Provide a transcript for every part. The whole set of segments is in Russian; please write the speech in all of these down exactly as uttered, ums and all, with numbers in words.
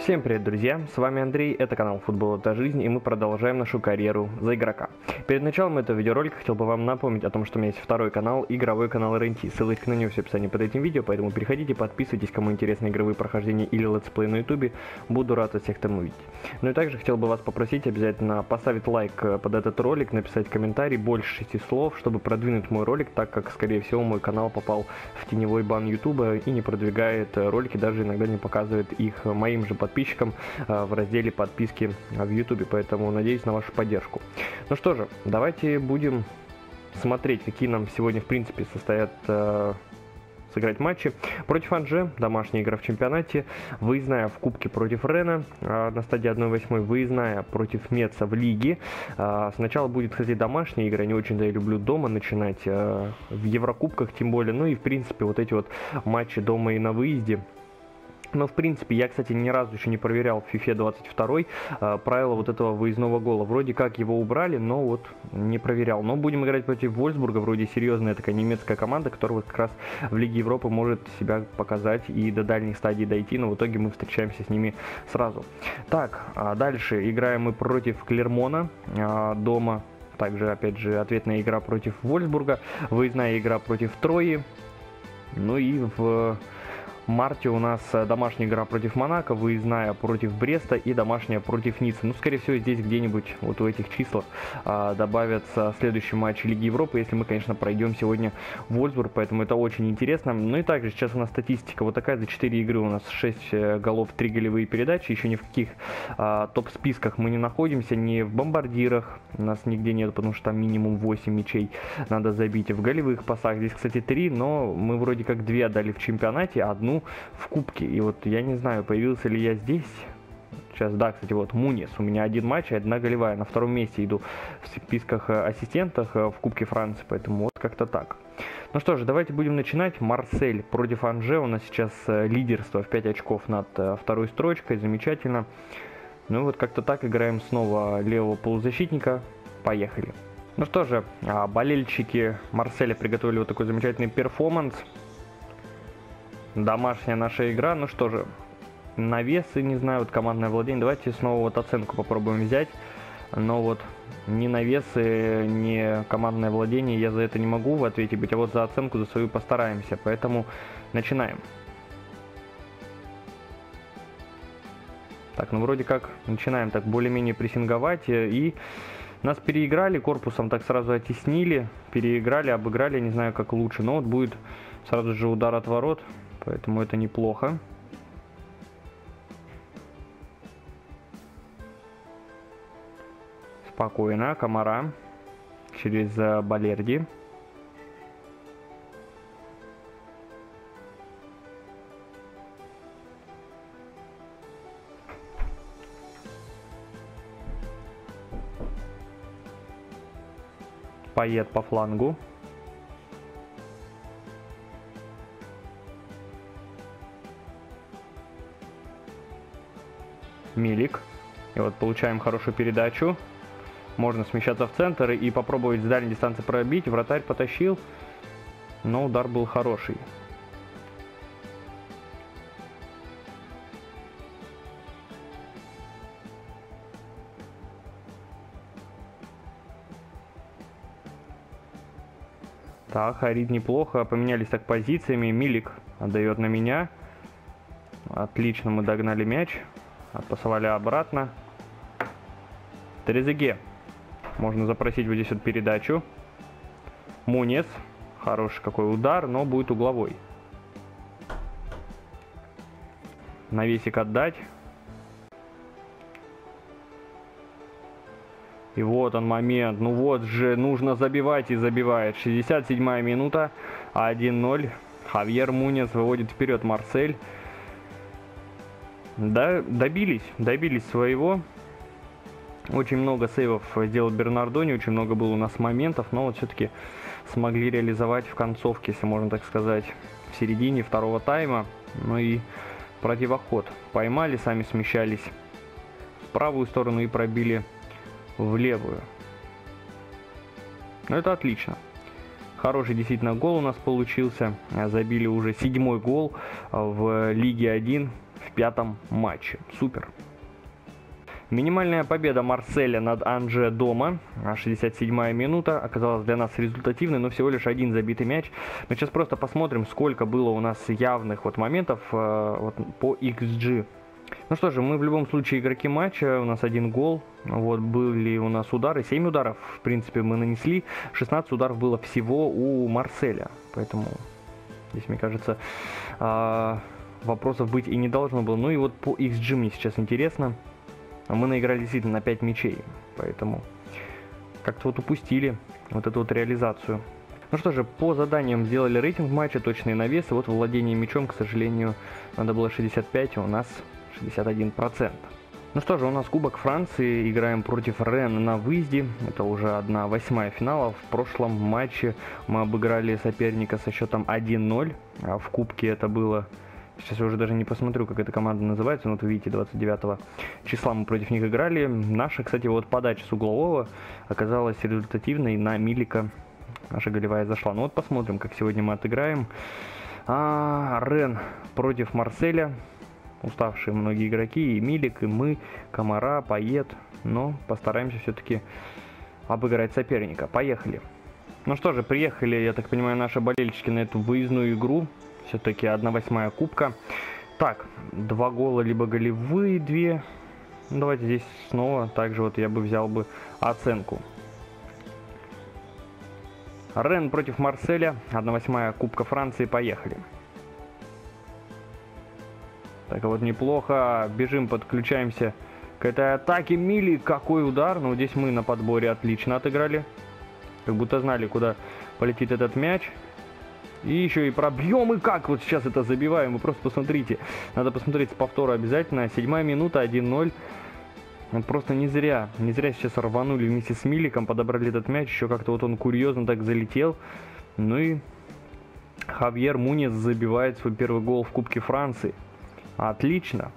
Всем привет, друзья! С вами Андрей, это канал Футбол это жизнь, и мы продолжаем нашу карьеру за игрока. Перед началом этого видеоролика хотел бы вам напомнить о том, что у меня есть второй канал, игровой канал эр эн ти. Ссылочка на него в описании под этим видео, поэтому переходите, подписывайтесь, кому интересны игровые прохождения или летсплей на ютубе. Буду рад вас всех там увидеть. Ну и также хотел бы вас попросить обязательно поставить лайк под этот ролик, написать комментарий больше шести слов, чтобы продвинуть мой ролик, так как, скорее всего, мой канал попал в теневой бан ютуба и не продвигает ролики, даже иногда не показывает их моим же подписчикам. подписчикам в разделе подписки в ютубе, поэтому надеюсь на вашу поддержку. Ну что же, давайте будем смотреть, какие нам сегодня в принципе состоят э, сыграть матчи. Против Анже, домашняя игра в чемпионате, выездная в Кубке против Рена э, на стадии один восемь, выездная против Меца в Лиге. Э, сначала будет, кстати, домашняя игра, не очень-то я люблю дома начинать, э, в Еврокубках тем более, ну и в принципе вот эти вот матчи дома и на выезде. Но, в принципе, я, кстати, ни разу еще не проверял в фифа двадцать два э, правила вот этого выездного гола. Вроде как его убрали, но вот не проверял. Но будем играть против Вольсбурга, вроде серьезная такая немецкая команда, которая вот как раз в Лиге Европы может себя показать и до дальних стадий дойти, но в итоге мы встречаемся с ними сразу. Так, а дальше играем мы против Клермона э, дома. Также, опять же, ответная игра против Вольсбурга, выездная игра против Трои. Ну и в В марте у нас домашняя игра против Монако, выездная против Бреста и домашняя против Ниццы. Ну, скорее всего, здесь где-нибудь вот в этих числах а, добавятся следующий матч Лиги Европы, если мы, конечно, пройдем сегодня Вольсбург, поэтому это очень интересно. Ну и также сейчас у нас статистика вот такая: за четыре игры у нас шесть голов, три голевые передачи, еще ни в каких а, топ-списках мы не находимся, ни в бомбардирах, у нас нигде нет, потому что там минимум восемь мячей надо забить. В голевых пасах здесь, кстати, три, но мы вроде как две отдали в чемпионате, одну в Кубке. И вот я не знаю, появился ли я здесь. Сейчас, да, кстати, вот Мунис. У меня один матч и одна голевая. На втором месте иду в списках ассистентов в Кубке Франции. Поэтому вот как-то так. Ну что же, давайте будем начинать. Марсель против Анже. У нас сейчас лидерство в пять очков над второй строчкой. Замечательно. Ну вот как-то так играем снова левого полузащитника. Поехали. Ну что же, болельщики Марселя приготовили вот такой замечательный перформанс. Домашняя наша игра. Ну что же, навесы, не знаю, вот командное владение. Давайте снова вот оценку попробуем взять. Но вот ни навесы, ни командное владение я за это не могу в ответе быть. А вот за оценку, за свою постараемся. Поэтому начинаем. Так, ну вроде как начинаем так более-менее прессинговать. И нас переиграли, корпусом так сразу оттеснили. Переиграли, обыграли, не знаю как лучше. Но вот будет сразу же удар от ворот. Поэтому это неплохо. Спокойно. Камара через Балерди. Пает по флангу. Милик. И вот получаем хорошую передачу. Можно смещаться в центр и попробовать с дальней дистанции пробить. Вратарь потащил, но удар был хороший. Так, Харид неплохо. Поменялись так позициями. Милик отдает на меня. Отлично, мы догнали мяч. Отпасовали обратно. Трезеге. Можно запросить вот здесь вот передачу. Мунис. Хороший какой удар, но будет угловой. Навесик отдать. И вот он момент. Ну вот же, нужно забивать, и забивает. шестьдесят седьмая минута. один ноль. Хавьер Мунис выводит вперед Марсель. Да, добились, добились своего. Очень много сейвов сделал Бернардони, очень много было у нас моментов, но вот все-таки смогли реализовать в концовке, если можно так сказать, в середине второго тайма. Ну и противоход поймали, сами смещались в правую сторону и пробили в левую. Ну это отлично. Хороший действительно гол у нас получился. Забили уже седьмой гол в Лиге один. в пятом матче. Супер. Минимальная победа Марселя над Анже дома, шестьдесят седьмая минута, оказалась для нас результативной, но всего лишь один забитый мяч. Мы сейчас просто посмотрим, сколько было у нас явных вот моментов э, вот, по икс джи. Ну что же, мы в любом случае игроки матча, у нас один гол, вот были у нас удары, семь ударов, в принципе, мы нанесли, шестнадцать ударов было всего у Марселя, поэтому здесь, мне кажется, э, вопросов быть и не должно было. Ну и вот по икс джи мне сейчас интересно. Мы наиграли действительно на пять мячей, поэтому как-то вот упустили вот эту вот реализацию. Ну что же, по заданиям сделали рейтинг матча, точные навесы. Вот владение мячом, к сожалению, надо было шестьдесят пять, а у нас шестьдесят один процент. Ну что же, у нас Кубок Франции, играем против Рен на выезде. Это уже одна восьмая финала. В прошлом матче мы обыграли соперника со счетом один ноль, а в Кубке это было... Сейчас я уже даже не посмотрю, как эта команда называется. Вот вы видите, двадцать девятого числа мы против них играли. Наша, кстати, вот подача с углового оказалась результативной. На Милика наша голевая зашла. Ну вот посмотрим, как сегодня мы отыграем. А, Рен против Марселя. Уставшие многие игроки. И Милик, и мы, Камара, Пает. Но постараемся все-таки обыграть соперника. Поехали. Ну что же, приехали, я так понимаю, наши болельщики на эту выездную игру. Все-таки одна восьмая кубка. Так, два гола, либо голевые, две. Ну, давайте здесь снова, также вот я бы взял бы оценку. Рен против Марселя, одна восьмая кубка Франции, поехали. Так, вот неплохо, бежим, подключаемся к этой атаке. Мили, какой удар, но здесь мы на подборе отлично отыграли. Как будто знали, куда полетит этот мяч. И еще и пробьем, и как вот сейчас это забиваем, вы просто посмотрите. Надо посмотреть с повтора обязательно. Седьмая минута, один ноль. Вот просто не зря, не зря сейчас рванули вместе с Миликом, подобрали этот мяч. Еще как-то вот он курьезно так залетел. Ну и Хавьер Муньес забивает свой первый гол в Кубке Франции. Отлично.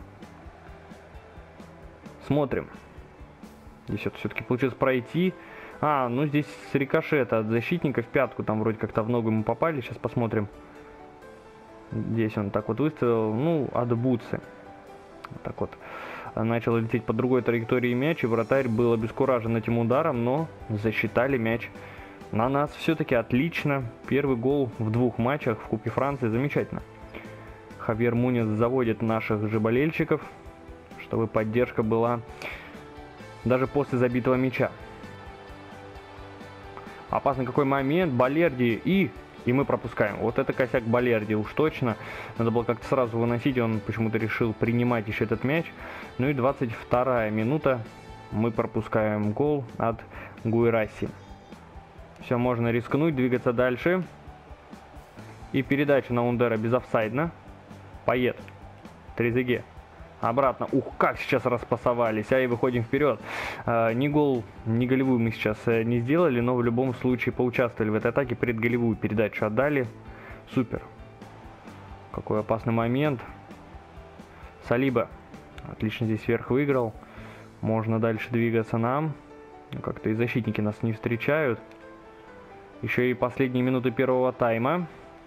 Смотрим. Здесь вот все-таки получилось пройти. А, ну здесь с рикошета от защитника в пятку, там вроде как-то в ногу ему попали, сейчас посмотрим. Здесь он так вот выставил, ну, от Буци. Так вот, начал лететь по другой траектории мяч, и вратарь был обескуражен этим ударом, но засчитали мяч на нас. Все-таки отлично, первый гол в двух матчах в Кубке Франции, замечательно. Хавьер Муньес заводит наших же болельщиков, чтобы поддержка была даже после забитого мяча. Опасный какой момент, Балерди, и, и мы пропускаем. Вот это косяк Балерди, уж точно. Надо было как-то сразу выносить, он почему-то решил принимать еще этот мяч. Ну и двадцать вторая минута, мы пропускаем гол от Гуираси. Все, можно рискнуть, двигаться дальше. И передача на Ундера безофсайдно. Пает, Трезеге. Обратно. Ух, как сейчас распасовались. А и выходим вперед. А, ни гол, ни голевую мы сейчас а, не сделали, но в любом случае поучаствовали в этой атаке. Предголевую передачу отдали. Супер. Какой опасный момент. Салиба. Отлично здесь вверх выиграл. Можно дальше двигаться нам. Как-то и защитники нас не встречают. Еще и последние минуты первого тайма.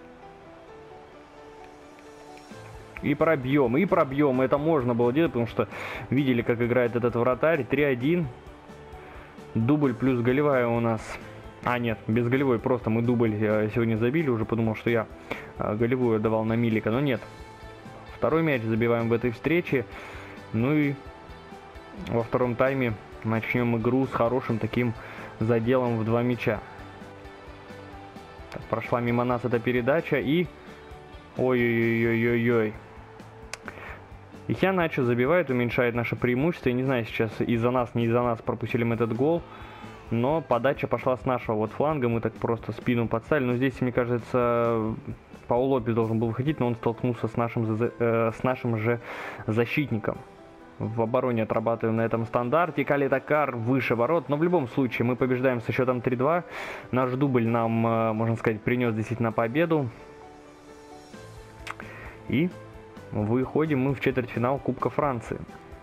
И пробьем, и пробьем. Это можно было делать, потому что видели, как играет этот вратарь. три один. Дубль плюс голевая у нас. А, нет, без голевой. Просто мы дубль сегодня забили. Уже подумал, что я голевую давал на Милика. Но нет. Второй мяч забиваем в этой встрече. Ну и во втором тайме начнем игру с хорошим таким заделом в два мяча. Так, прошла мимо нас эта передача и... Ой-ой-ой-ой-ой. Ихианачо забивает, уменьшает наше преимущество. Я не знаю сейчас, из-за нас, не из-за нас пропустили мы этот гол. Но подача пошла с нашего вот фланга. Мы так просто спину подставили. Но здесь, мне кажется, Паул Лопес должен был выходить, но он столкнулся с нашим, э, с нашим же защитником. В обороне отрабатываем на этом стандарте. Калитакар выше ворот. Но в любом случае мы побеждаем со счетом три два. Наш дубль нам, можно сказать, принес действительно победу. И выходим мы в четвертьфинал Кубка Франции.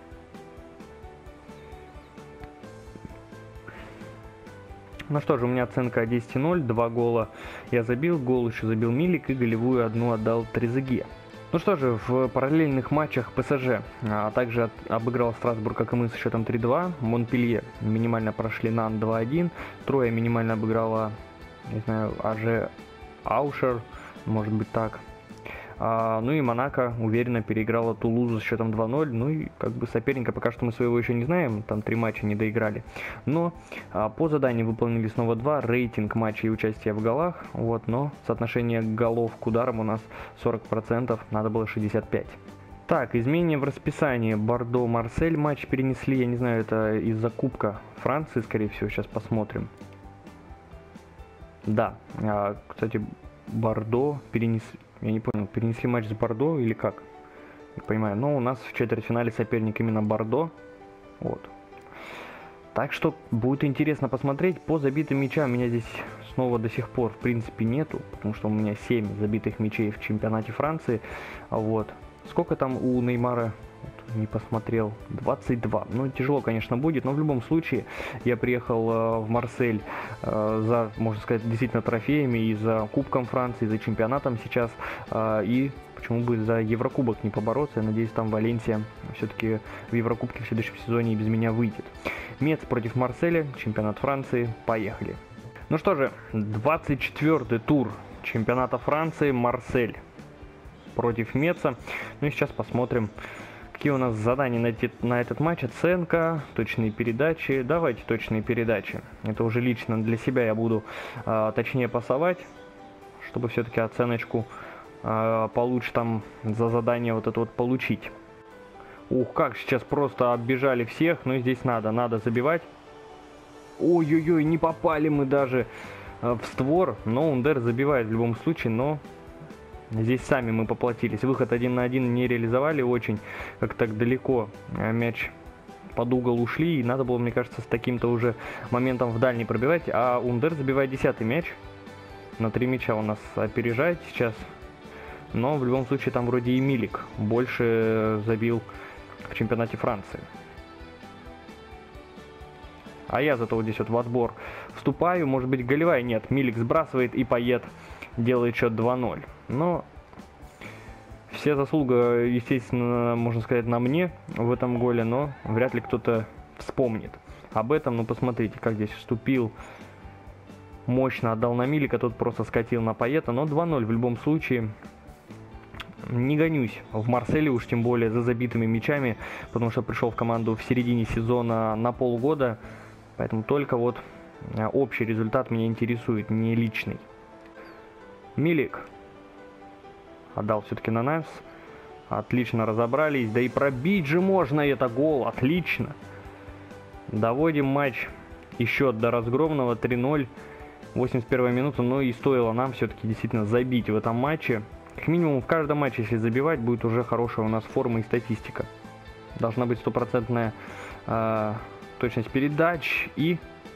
Ну что же, у меня оценка десять ноль. Два гола я забил. Гол еще забил Милик. И голевую одну отдал Трезеге. Ну что же, в параллельных матчах ПСЖ а также от, обыграл Страсбург, как и мы, с счетом три-два. Монпелье минимально прошли Нан два-один. Троя минимально обыграла, не знаю, АЖ Аушер, может быть так. А, ну и Монако уверенно переиграла Тулузу с счетом два-ноль. Ну и как бы соперника пока что мы своего еще не знаем, там три матча не доиграли. Но а, по заданию выполнили снова два, рейтинг матчей и участия в голах. Вот, но соотношение голов к ударам у нас сорок процентов, надо было шестьдесят пять процентов. Так, изменения в расписании. Бордо-Марсель матч перенесли, я не знаю, это из-за Кубка Франции, скорее всего, сейчас посмотрим. Да, а, кстати, Бордо перенесли. Я не понял, перенесли матч с Бордо или как? Не понимаю. Но у нас в четвертьфинале соперник именно Бордо. Вот. Так что будет интересно посмотреть. По забитым мячам у меня здесь снова до сих пор в принципе нету. Потому что у меня семь забитых мячей в чемпионате Франции. Вот. Сколько там у Неймара? Не посмотрел. двадцать два. Ну, тяжело, конечно, будет, но в любом случае я приехал э, в Марсель э, за, можно сказать, действительно трофеями, и за Кубком Франции, и за чемпионатом сейчас, э, и почему бы за Еврокубок не побороться. Я надеюсь, там Валенсия все-таки в Еврокубке в следующем сезоне и без меня выйдет. Мец против Марселя, чемпионат Франции, поехали. Ну что же, двадцать четвёртый тур чемпионата Франции, Марсель против Меца. Ну и сейчас посмотрим, какие у нас задания на, эти, на этот матч. Оценка, точные передачи. Давайте точные передачи. Это уже лично для себя я буду э, точнее пасовать, чтобы все-таки оценочку э, получше там за задание вот это вот получить. Ух, как сейчас просто оббежали всех. Но здесь надо, надо забивать. Ой-ой-ой, не попали мы даже э, в створ. Но Ундер забивает в любом случае, но... Здесь сами мы поплатились. Выход один на один не реализовали очень, как так далеко мяч под угол ушли. И надо было, мне кажется, с таким-то уже моментом в дальний пробивать. А Ундер забивает десятый мяч. На три мяча у нас опережает сейчас. Но в любом случае там вроде и Милик больше забил в чемпионате Франции. А я зато вот здесь вот в отбор вступаю. Может быть, голевая? Нет. Милик сбрасывает, и Пайет делает счет два-ноль. Но вся заслуга, естественно, можно сказать, на мне в этом голе, но вряд ли кто-то вспомнит об этом. Ну, посмотрите, как здесь вступил. Мощно отдал на Милика, тот просто скатил на Пайета. Но два-ноль в любом случае. Не гонюсь в Марселе, уж тем более за забитыми мячами, потому что пришел в команду в середине сезона на полгода. Поэтому только вот общий результат меня интересует, не личный. Милик отдал все-таки на Найвс. Отлично разобрались. Да и пробить же можно, это гол. Отлично. Доводим матч и счет до разгромного три-ноль. восемьдесят первая минута. Но и стоило нам все-таки действительно забить в этом матче. Как минимум в каждом матче, если забивать, будет уже хорошая у нас форма и статистика. Должна быть стопроцентная э, точность передач. И...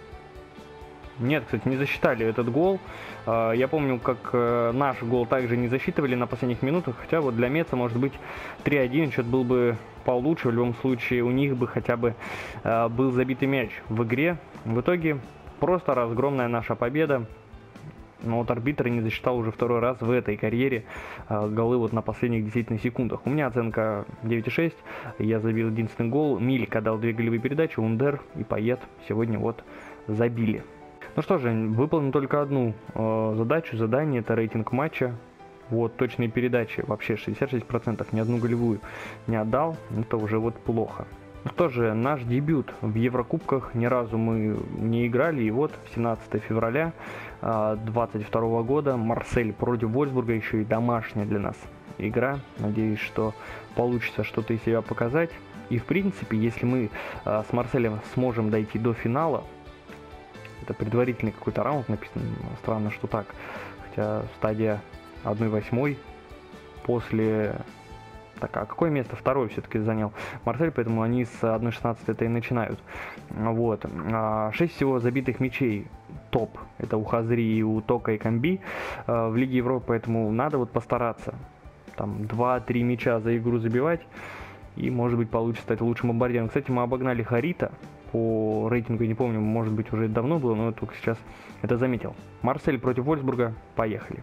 Нет, кстати, не засчитали этот гол. Я помню, как наш гол также не засчитывали на последних минутах. Хотя вот для Меца, может быть, три-один счет был бы получше. В любом случае, у них бы хотя бы был забитый мяч в игре. В итоге, просто разгромная наша победа. Но вот арбитр не засчитал уже второй раз в этой карьере голы вот на последних действительно секундах. У меня оценка девять и шесть. Я забил единственный гол. Милик отдал две голевые передачи. Ундер и Пайет сегодня вот забили. Ну что же, выполним только одну э, задачу, задание, это рейтинг матча. Вот, точные передачи, вообще шестьдесят шесть процентов, ни одну голевую не отдал, это уже вот плохо. Ну что же, наш дебют в Еврокубках, ни разу мы не играли, и вот семнадцатого февраля две тысячи двадцать второго года Марсель против Вольсбурга, еще и домашняя для нас игра. Надеюсь, что получится что-то из себя показать. И в принципе, если мы э, с Марселем сможем дойти до финала, это предварительный какой-то раунд написан, странно, что так. Хотя стадия одна восьмая после... Так, а какое место? Второе все-таки занял Марсель, поэтому они с одной шестнадцатой это и начинают. Вот. шесть всего забитых мячей топ. Это у Хазри, и у Тока, и Камби в Лиге Европы, поэтому надо вот постараться. Там два-три мяча за игру забивать, и может быть получится стать лучшим бомбардиром. Кстати, мы обогнали Харита. По рейтингу, не помню, может быть, уже давно было, но я только сейчас это заметил. Марсель против Вольсбурга, поехали.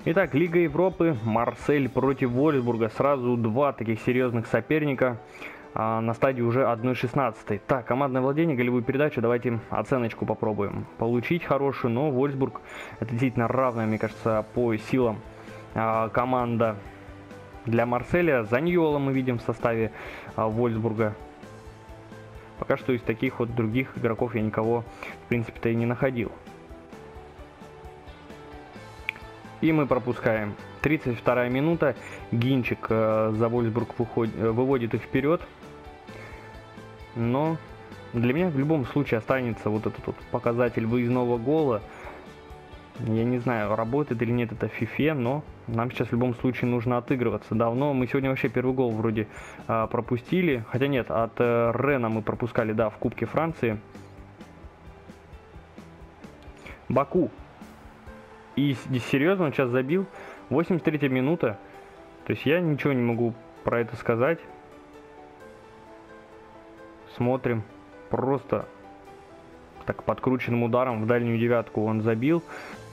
Итак, Лига Европы, Марсель против Вольсбурга. Сразу два таких серьезных соперника а, на стадии уже одна шестнадцать. Так, командное владение, голевую передачу. Давайте оценочку попробуем получить хорошую. Но Вольсбург это действительно равная, мне кажется, по силам а, команда для Марселя. Заньола мы видим в составе а, Вольсбурга. Пока что из таких вот других игроков я никого, в принципе-то, и не находил. И мы пропускаем. тридцать вторая минута. Гинчик э, за Вольсбург выходит, э, выводит их вперед. Но для меня в любом случае останется вот этот вот показатель выездного гола. Я не знаю, работает или нет это в фифе, но нам сейчас в любом случае нужно отыгрываться. Давно мы сегодня вообще первый гол вроде э, пропустили. Хотя нет, от э, Рена мы пропускали, да, в Кубке Франции. Баку. И серьезно, он сейчас забил. восемьдесят третья минута. То есть я ничего не могу про это сказать. Смотрим. Просто так подкрученным ударом в дальнюю девятку он забил.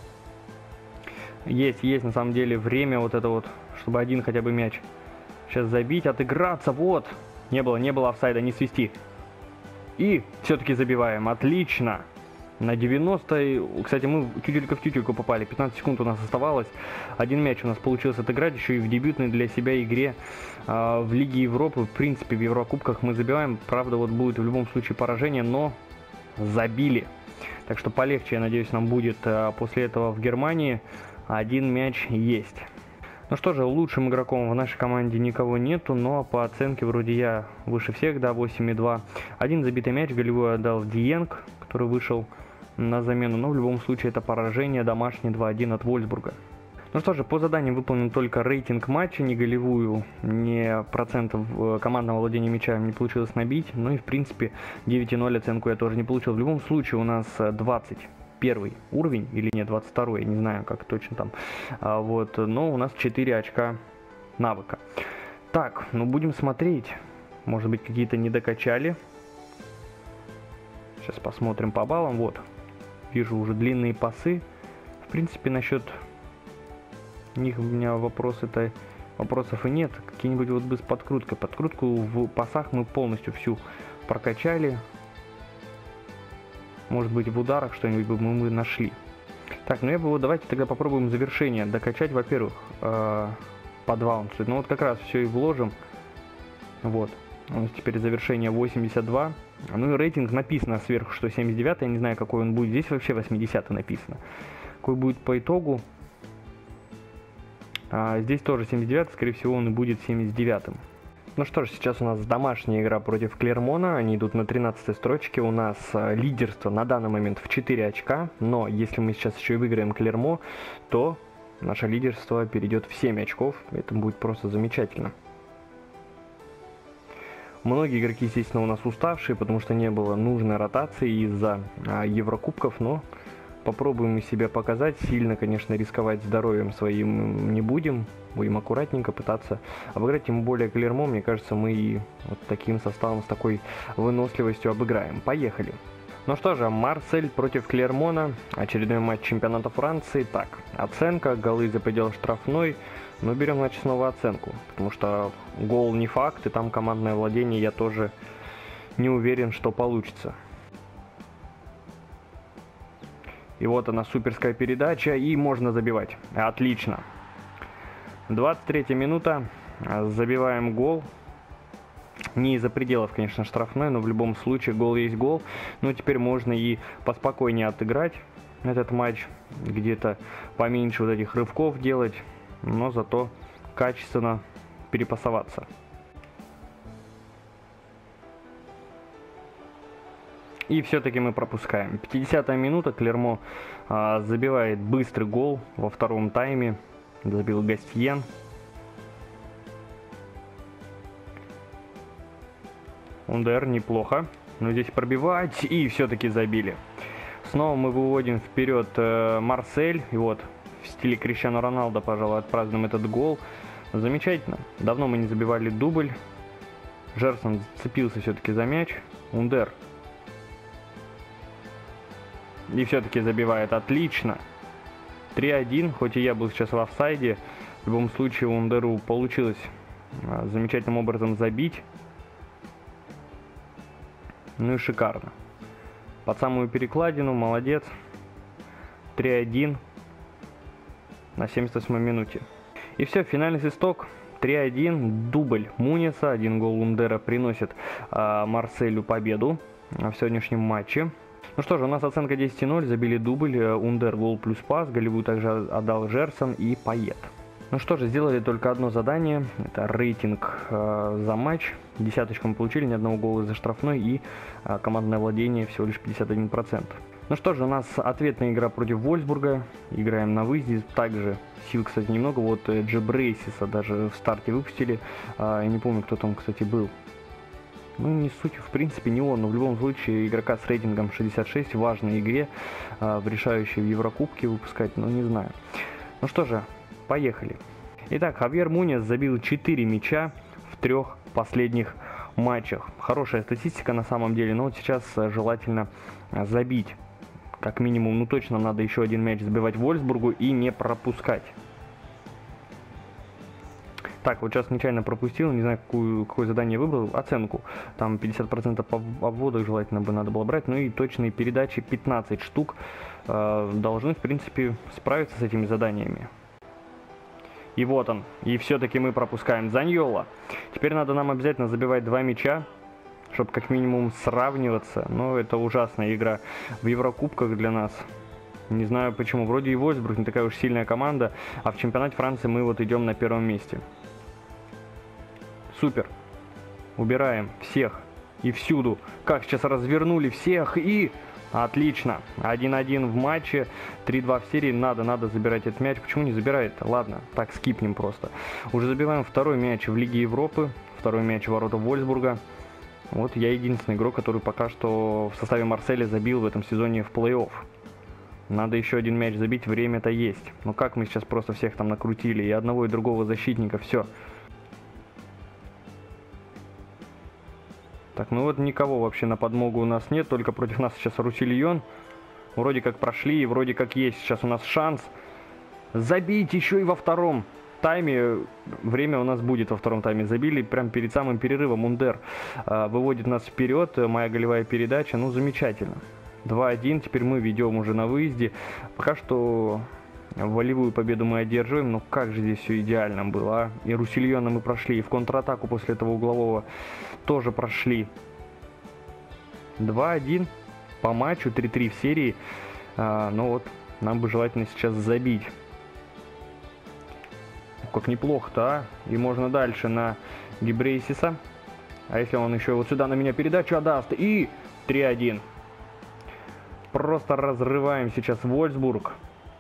Есть, есть на самом деле время вот это вот, чтобы один хотя бы мяч сейчас забить, отыграться. Вот. Не было, не было офсайда, не свисти. И все-таки забиваем. Отлично. На девяностой, кстати, мы тютелька в тютельку попали, пятнадцать секунд у нас оставалось, один мяч у нас получилось отыграть, еще и в дебютной для себя игре э, в Лиге Европы, в принципе, в Еврокубках мы забиваем, правда, вот будет в любом случае поражение, но забили. Так что полегче, я надеюсь, нам будет э, после этого в Германии. Один мяч есть. Ну что же, лучшим игроком в нашей команде никого нету, но по оценке вроде я выше всех, да, восемь и два. Один забитый мяч голевой отдал Диенг, который вышел на замену, но в любом случае это поражение домашнее два один от Вольсбурга. Ну что же, по заданиям выполнен только рейтинг матча, ни голевую, ни процентов командного владения мячом не получилось набить, ну и в принципе девять и ноль оценку я тоже не получил. В любом случае у нас двадцать первый уровень, или нет, двадцать второй, я не знаю, как точно там, а, вот, но у нас четыре очка навыка. Так, ну будем смотреть, может быть какие-то не докачали. Сейчас посмотрим по баллам. Вот, вижу уже длинные пасы. В принципе, насчет них у меня вопросы-то вопросов и нет. Какие-нибудь вот бы с подкруткой. Подкрутку в пасах мы полностью всю прокачали. Может быть, в ударах что-нибудь бы мы нашли. Так, ну я бы вот давайте тогда попробуем завершение докачать. Во-первых, э, по два он стоит. Ну вот как раз все и вложим. Вот. У нас теперь завершение восемьдесят два. Ну и рейтинг написано сверху, что семьдесят девять. Я не знаю, какой он будет. Здесь вообще восемьдесят написано. Какой будет по итогу. А здесь тоже семьдесят девять. Скорее всего, он и будет семьдесят девятым. Ну что ж, сейчас у нас домашняя игра против Клермона. Они идут на тринадцатой строчке. У нас лидерство на данный момент в четыре очка. Но если мы сейчас еще и выиграем Клермо, то наше лидерство перейдет в семь очков. Это будет просто замечательно. Многие игроки, естественно, у нас уставшие, потому что не было нужной ротации из-за а, Еврокубков, но попробуем мы себя показать. Сильно, конечно, рисковать здоровьем своим не будем. Будем аккуратненько пытаться обыграть. Тем более Клермо, мне кажется, мы и вот таким составом, с такой выносливостью обыграем. Поехали! Ну что же, Марсель против Клермона. Очередной матч чемпионата Франции. Так, оценка, голы за предел штрафной. Но берем, значит, снова оценку. Потому что гол не факт, и там командное владение я тоже не уверен, что получится. И вот она, суперская передача, и можно забивать. Отлично. двадцать третья минута. Забиваем гол. Не из-за пределов, конечно, штрафной, но в любом случае гол есть гол. Но теперь можно и поспокойнее отыграть этот матч. Где-то поменьше вот этих рывков делать. Но зато качественно перепасоваться. И все-таки мы пропускаем. пятидесятая минута. Клермо а, забивает быстрый гол во втором тайме. Забил Гастьен. Ундер неплохо. Но здесь пробивать. И все-таки забили. Снова мы выводим вперед э, Марсель. И вот в стиле Криштиану Роналдо, пожалуй, отпразднуем этот гол. Замечательно. Давно мы не забивали дубль. Жерсон зацепился все-таки за мяч. Ундер. И все-таки забивает. Отлично. три один, хоть и я был сейчас в офсайде, в любом случае у Ундеру получилось а, замечательным образом забить. Ну и шикарно. Под самую перекладину, молодец. три один на семьдесят восьмой минуте. И все, финальный свисток. три один, дубль Муниса, один гол Ундера приносит а, Марселю победу в сегодняшнем матче. Ну что же, у нас оценка десять ноль, забили дубль, Ундер гол плюс пас, голевую также отдал Жерсон и Пайет. Ну что же, сделали только одно задание, это рейтинг э, за матч, десяточку мы получили, ни одного гола из-за штрафной и э, командное владение всего лишь пятьдесят один процент. Ну что же, у нас ответная игра против Вольсбурга, играем на выезде, также сил, кстати, немного, вот Джебрейсиса даже в старте выпустили, э, я не помню, кто там, кстати, был. Ну, не суть, в принципе, не он, но в любом случае игрока с рейтингом шестьдесят шесть в важной игре, э, в решающей в Еврокубке выпускать, ну, не знаю. Ну что же, поехали. Итак, Хавьер Муньес забил четыре мяча в трех последних матчах. Хорошая статистика на самом деле, но вот сейчас желательно забить. Как минимум, ну точно надо еще один мяч забивать Вольсбургу и не пропускать. Так, вот сейчас нечаянно пропустил, не знаю, какую, какое задание выбрал, оценку. Там пятьдесят процентов обводок желательно бы надо было брать, ну и точные передачи пятнадцать штук. Э, должны, в принципе, справиться с этими заданиями. И вот он, и все-таки мы пропускаем Заньола. Теперь надо нам обязательно забивать два мяча, чтобы как минимум сравниваться. Но это ужасная игра в Еврокубках для нас. Не знаю почему, вроде и Вольсбург не такая уж сильная команда, а в чемпионате Франции мы вот идем на первом месте. Супер. Убираем всех и всюду. Как сейчас развернули всех и... Отлично. один один в матче, три два в серии. Надо, надо забирать этот мяч. Почему не забирает? Ладно, так скипнем просто. Уже забиваем второй мяч в Лиге Европы. Второй мяч в ворота Вольсбурга. Вот я единственный игрок, который пока что в составе Марселя забил в этом сезоне в плей-офф. Надо еще один мяч забить, время-то есть. Но как мы сейчас просто всех там накрутили. И одного, и другого защитника, все. Так, ну вот никого вообще на подмогу у нас нет, только против нас сейчас Русильон. Вроде как прошли, и вроде как есть сейчас у нас шанс забить еще и во втором тайме. Время у нас будет во втором тайме. Забили прямо перед самым перерывом. Ундер э, выводит нас вперед. Моя голевая передача, ну замечательно. два один, теперь мы ведем уже на выезде. Пока что волевую победу мы одерживаем, но как же здесь все идеально было, а? И Русильона мы прошли, и в контратаку после этого углового тоже прошли. два один по матчу, три три в серии. А, но вот нам бы желательно сейчас забить. Как неплохо-то, а? И можно дальше на Гебрейсиса. А если он еще вот сюда на меня передачу отдаст? И три один. Просто разрываем сейчас Вольсбург.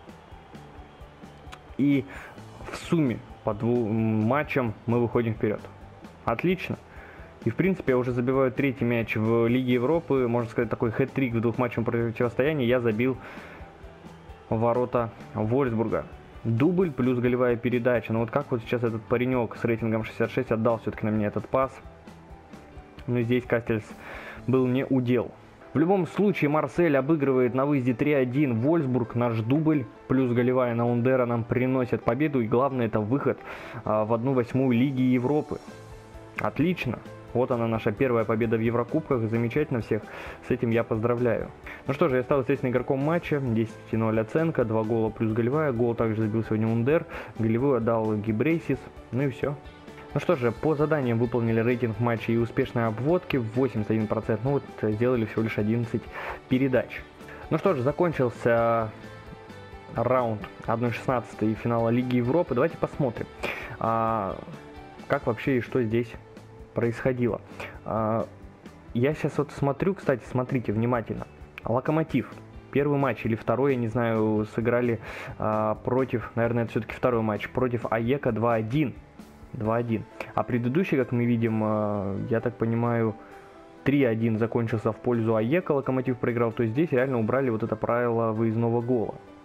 И в сумме по двум матчам мы выходим вперед. Отлично. И в принципе я уже забиваю третий мяч в Лиге Европы. Можно сказать, такой хэт-трик в двухматчевом противостоянии. Я забил в ворота Вольсбурга. Дубль плюс голевая передача. Но вот как вот сейчас этот паренек с рейтингом шестьдесят шесть отдал все-таки на меня этот пас. Но здесь Кастельс был не удел. В любом случае Марсель обыгрывает на выезде три один Вольсбург. Наш дубль плюс голевая на Ундера нам приносит победу. И главное, это выход а, в одну восьмую Лиги Европы. Отлично. Вот она, наша первая победа в Еврокубках. Замечательно, всех с этим я поздравляю. Ну что же, я стал, естественно, игроком матча. десять ноль оценка, два гола плюс голевая. Гол также забил сегодня Ундер. Голевую отдал Гебрейсис. Ну и все. Ну что же, по заданиям выполнили рейтинг матча и успешные обводки восемьдесят один процент. Ну вот, сделали всего лишь одиннадцать передач. Ну что же, закончился раунд одна шестнадцатая финала Лиги Европы. Давайте посмотрим, а, как вообще и что здесь происходило. А, я сейчас вот смотрю, кстати, смотрите внимательно. Локомотив. Первый матч или второй, я не знаю, сыграли а, против, наверное, это все-таки второй матч, против АЕКа два один. два один. А предыдущий, как мы видим, я так понимаю, три один закончился в пользу АЕКа, Локомотив проиграл. То есть здесь реально убрали вот это правило выездного гола.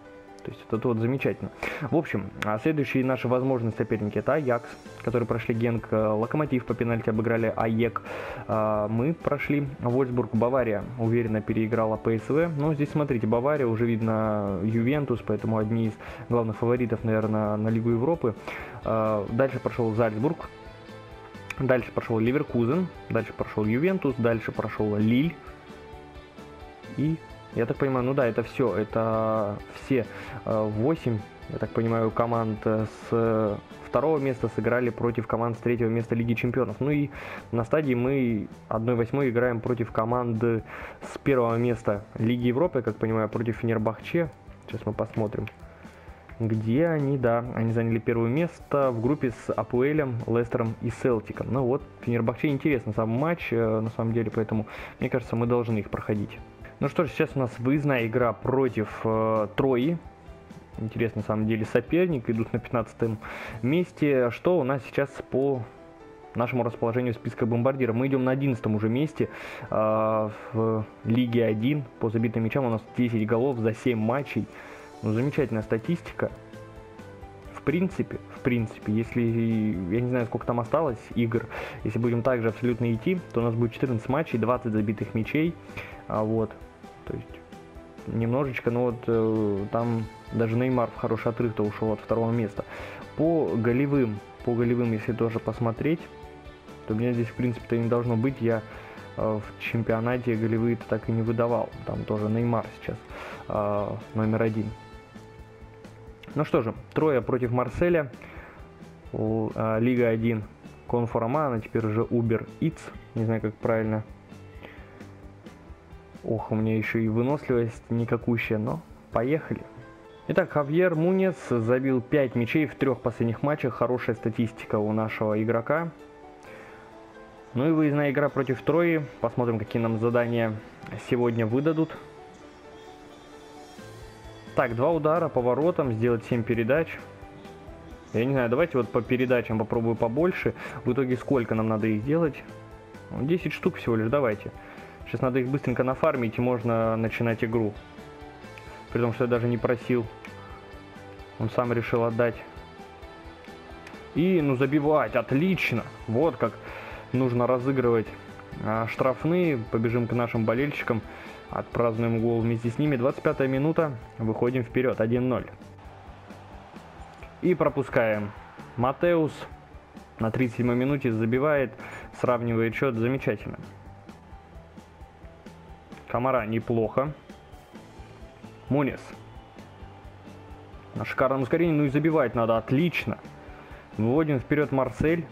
То есть это вот замечательно. В общем, следующие наши возможные соперники — это Аякс, которые прошли Генк, Локомотив по пенальти обыграли АЕК. Мы прошли Вольфсбург, Бавария уверенно переиграла ПСВ. Но здесь, смотрите, Бавария, уже видно Ювентус, поэтому одни из главных фаворитов, наверное, на Лигу Европы. Дальше прошел Зальцбург, дальше прошел Ливеркузен, дальше прошел Ювентус, дальше прошел Лиль. И, я так понимаю, ну да, это все, это все восемь, я так понимаю, команд с второго места сыграли против команд с третьего места Лиги Чемпионов. Ну и на стадии мы одна восьмая играем против команды с первого места Лиги Европы, как понимаю, против Фенербахче. Сейчас мы посмотрим, где они, да, они заняли первое место в группе с Апуэлем, Лестером и Селтиком. Ну вот, Фенербахче интересный сам матч, на самом деле, поэтому, мне кажется, мы должны их проходить. Ну что ж, сейчас у нас выездная игра против э, Трои. Интересный, на самом деле, соперник. Идут на пятнадцатом месте. Что у нас сейчас по нашему расположению списка бомбардиров? Мы идем на одиннадцатом уже месте э, в Лиге один. По забитым мячам у нас десять голов за семь матчей. Ну, замечательная статистика. В принципе, в принципе, если, я не знаю, сколько там осталось игр, если будем также абсолютно идти, то у нас будет четырнадцать матчей, двадцать забитых мячей. А вот, то есть немножечко, но вот э, там даже Неймар в хороший отрыв-то ушел от второго места. По голевым, по голевым, если тоже посмотреть, то у меня здесь в принципе-то не должно быть. Я э, в чемпионате голевые-то так и не выдавал. Там тоже Неймар сейчас э, номер один. Ну что же, Троя против Марселя. У, э, Лига один Конформана, теперь уже Uber Eats, не знаю, как правильно. Ох, у меня еще и выносливость никакущая, но поехали. Итак, Хавьер Муньес забил пять мячей в трех последних матчах. Хорошая статистика у нашего игрока. Ну и выездная игра против Трои. Посмотрим, какие нам задания сегодня выдадут. Так, два удара по воротам, сделать семь передач. Я не знаю, давайте вот по передачам попробую побольше. В итоге сколько нам надо их сделать? десять штук всего лишь, давайте. Сейчас надо их быстренько нафармить, и можно начинать игру. При том, что я даже не просил. Он сам решил отдать. И, ну, забивать. Отлично. Вот как нужно разыгрывать а, штрафные. Побежим к нашим болельщикам. Отпразднуем гол вместе с ними. двадцать пятая минута. Выходим вперед. один ноль. И пропускаем. Матеус на тридцать седьмой минуте забивает. Сравнивает счет. Замечательно. Камара неплохо. Муньес. На шикарном ускорении. Ну и забивать надо. Отлично. Выводим вперед Марсель.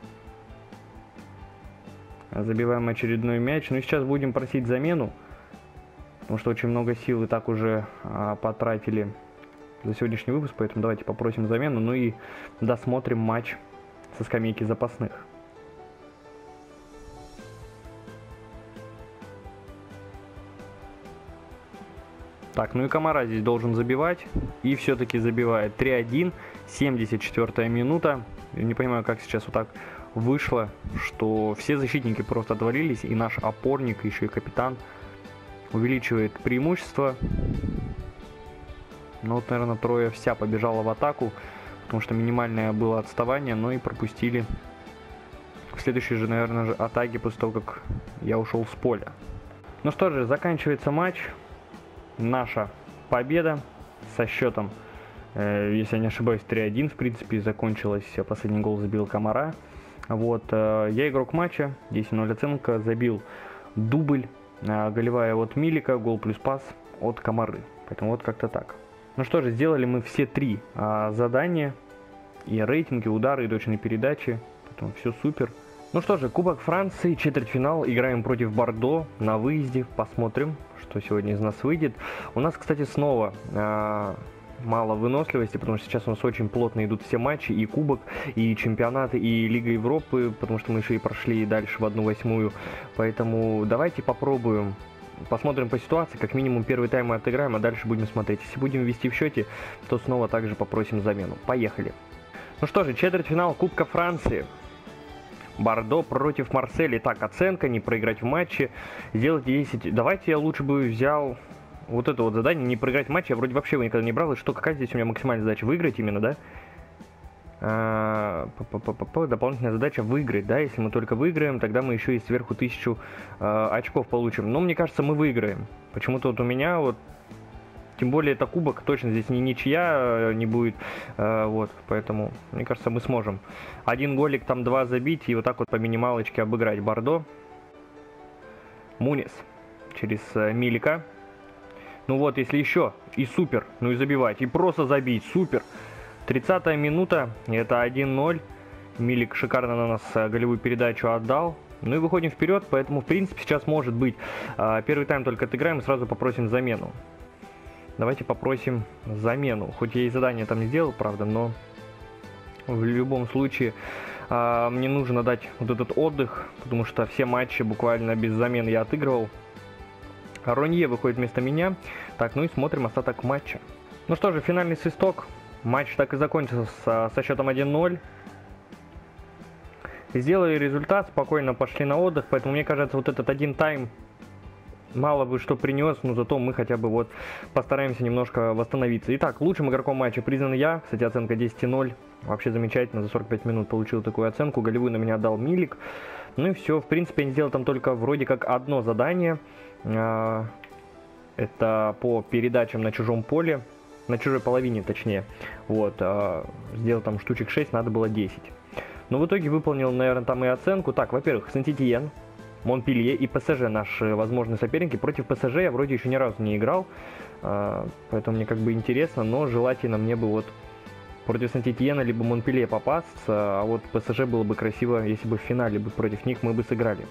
Забиваем очередной мяч. Ну и сейчас будем просить замену. Потому что очень много сил и так уже а, потратили за сегодняшний выпуск. Поэтому давайте попросим замену. Ну и досмотрим матч со скамейки запасных. Так, ну и Камара здесь должен забивать. И все-таки забивает. три один. семьдесят четвёртая минута. Я не понимаю, как сейчас вот так вышло, что все защитники просто отвалились. И наш опорник, еще и капитан, увеличивает преимущество. Ну вот, наверное, Троя вся побежала в атаку. Потому что минимальное было отставание. Но и пропустили в следующей же, наверное, же атаке после того, как я ушел с поля. Ну что же, заканчивается матч. Наша победа со счетом, э, если я не ошибаюсь, три один, в принципе, закончилась. Последний гол забил Камара. Вот, э, я игрок матча, десять ноль оценка, забил дубль, э, голевая от Милика, гол плюс пас от Камары. Поэтому вот как-то так. Ну что же, сделали мы все три э, задания. И рейтинги, удары, и точные передачи. Поэтому все супер. Ну что же, Кубок Франции, четвертьфинал. Играем против Бордо на выезде. Посмотрим, что сегодня из нас выйдет. У нас, кстати, снова э, мало выносливости, потому что сейчас у нас очень плотно идут все матчи. И Кубок, и чемпионаты, и Лига Европы. Потому что мы еще и прошли дальше в одну восьмую. Поэтому давайте попробуем. Посмотрим по ситуации. Как минимум первый тайм мы отыграем, а дальше будем смотреть. Если будем вести в счете, то снова также попросим замену. Поехали. Ну что же, четвертьфинал Кубка Франции. Бордо против Марселя. Так, оценка, не проиграть в матче. Сделать десять. Давайте я лучше бы взял вот это вот задание, не проиграть матч, я вроде вообще его никогда не брал. И что, какая здесь у меня максимальная задача? Выиграть именно, да? А, дополнительная задача выиграть, да? Если мы только выиграем, тогда мы еще и сверху тысячу а, очков получим. Но мне кажется, мы выиграем. Почему-то вот у меня вот, тем более это кубок, точно здесь не ничья не будет. А, вот, поэтому, мне кажется, мы сможем. Один голик, там два забить и вот так вот по минималочке обыграть Бордо. Мунис через а, Милика. Ну вот, если еще, и супер, ну и забивать, и просто забить, супер. тридцатая минута, это один ноль. Милик шикарно на нас голевую передачу отдал. Ну и выходим вперед, поэтому, в принципе, сейчас может быть. Первый тайм только отыграем и сразу попросим замену. Давайте попросим замену. Хоть я и задание там не сделал, правда, но в любом случае мне нужно дать вот этот отдых, потому что все матчи буквально без замены я отыгрывал. Ронье выходит вместо меня. Так, ну и смотрим остаток матча. Ну что же, финальный свисток. Матч так и закончился со, со счетом один ноль. Сделали результат, спокойно пошли на отдых. Поэтому мне кажется, вот этот один тайм мало бы что принес, но зато мы хотя бы вот постараемся немножко восстановиться. Итак, лучшим игроком матча признан я. Кстати, оценка десять ноль. Вообще замечательно, за сорок пять минут получил такую оценку. Голевую на меня дал Милик. Ну и все, в принципе, я не сделал там только вроде как одно задание. Это по передачам на чужом поле. На чужой половине, точнее. Вот, сделал там штучек шесть, надо было десять. Но в итоге выполнил, наверное, там и оценку. Так, во-первых, Сент-Этьен, Монпелье и ПСЖ наши возможные соперники. Против ПСЖ я вроде еще ни разу не играл. Поэтому мне как бы интересно, но желательно мне бы вот против Сент-Этьена либо Монпелье попасться. А вот ПСЖ было бы красиво, если бы в финале бы против них мы бы сыграли.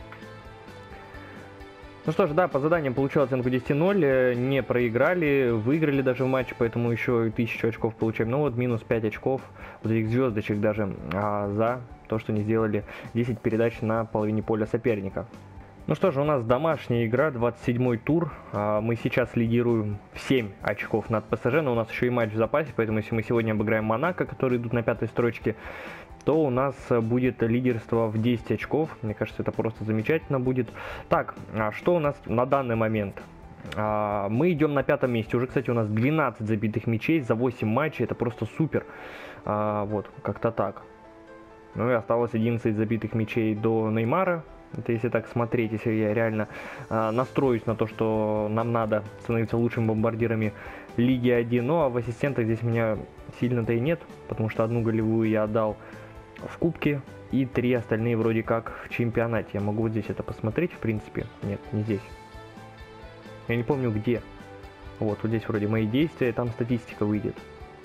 Ну что ж, да, по заданиям получил оценку десять ноль, не проиграли, выиграли даже в матче, поэтому еще и тысячу очков получаем. Ну вот минус пять очков, вот этих звездочек даже, а, за то, что не сделали десять передач на половине поля соперника. Ну что же, у нас домашняя игра, двадцать седьмой тур, а, мы сейчас лидируем в семь очков над ПСЖ, но у нас еще и матч в запасе, поэтому если мы сегодня обыграем Монако, которые идут на пятой строчке, то у нас будет лидерство в десять очков. Мне кажется, это просто замечательно будет. Так, а что у нас на данный момент? А, мы идем на пятом месте. Уже, кстати, у нас двенадцать забитых мячей за восемь матчей. Это просто супер. А, вот, как-то так. Ну и осталось одиннадцать забитых мячей до Неймара. Это если так смотреть, если я реально а, настроюсь на то, что нам надо становиться лучшими бомбардирами Лиги один. Ну а в ассистентах здесь меня сильно-то и нет, потому что одну голевую я отдал в кубке, и три остальные вроде как в чемпионате. Я могу вот здесь это посмотреть, в принципе. Нет, не здесь. Я не помню где. Вот, вот здесь вроде мои действия, там статистика выйдет.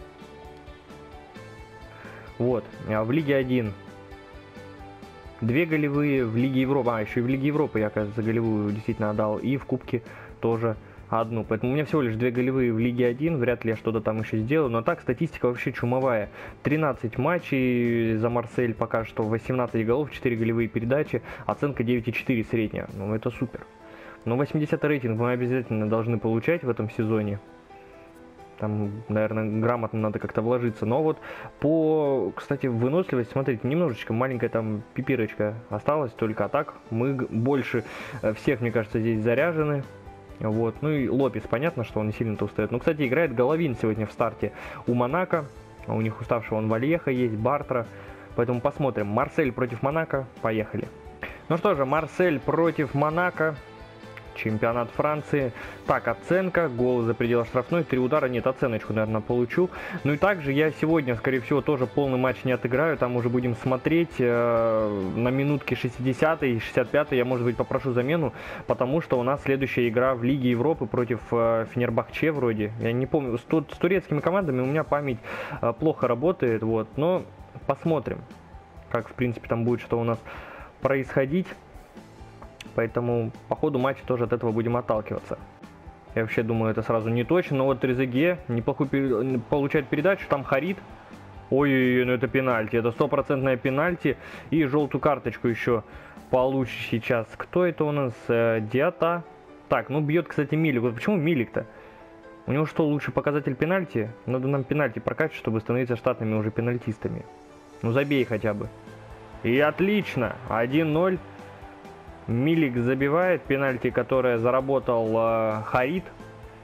Вот, а в Лиге один две голевые, в Лиге Европы, а еще и в Лиге Европы я, кажется, голевую действительно отдал, и в кубке тоже одну. Поэтому у меня всего лишь две голевые в Лиге один, вряд ли я что-то там еще сделаю. Но так, статистика вообще чумовая. тринадцать матчей за Марсель пока что, восемнадцать голов, четыре голевые передачи, оценка девять и четыре средняя. Ну, это супер. Но восьмидесятый рейтинг мы обязательно должны получать в этом сезоне. Там, наверное, грамотно надо как-то вложиться. Но вот по, кстати, выносливости, смотрите, немножечко маленькая там пипирочка осталась, только а так мы больше всех, мне кажется, здесь заряжены. Вот, ну и Лопес, понятно, что он не сильно-то устает. Ну, кстати, играет Головин сегодня в старте у Монако. У них уставшего он Вальеха есть, Бартра. Поэтому посмотрим. Марсель против Монако. Поехали. Ну что же, Марсель против Монако. Чемпионат Франции. Так, оценка, гол за пределы штрафной, три удара, нет, оценочку, наверное, получу. Ну и также я сегодня, скорее всего, тоже полный матч не отыграю, там уже будем смотреть э, на минутке шестидесятой и шестьдесят пятой я, может быть, попрошу замену, потому что у нас следующая игра в Лиге Европы против э, Фенербахче вроде. Я не помню, с, ту с турецкими командами у меня память э, плохо работает, вот, но посмотрим, как, в принципе, там будет, что у нас происходить. Поэтому по ходу матча тоже от этого будем отталкиваться. Я вообще думаю, это сразу не точно. Но вот Трезеге неплохую пер... получает передачу. Там Харит. Ой-ой-ой, ну это пенальти. Это стопроцентное пенальти. И желтую карточку еще получит сейчас. Кто это у нас? Э, Диата. Так, ну бьет, кстати, Милик. Вот почему Милик-то? У него что, лучший показатель пенальти? Надо нам пенальти прокачивать, чтобы становиться штатными уже пенальтистами. Ну забей хотя бы. И отлично. один ноль. Милик забивает пенальти, которое заработал э, Харит.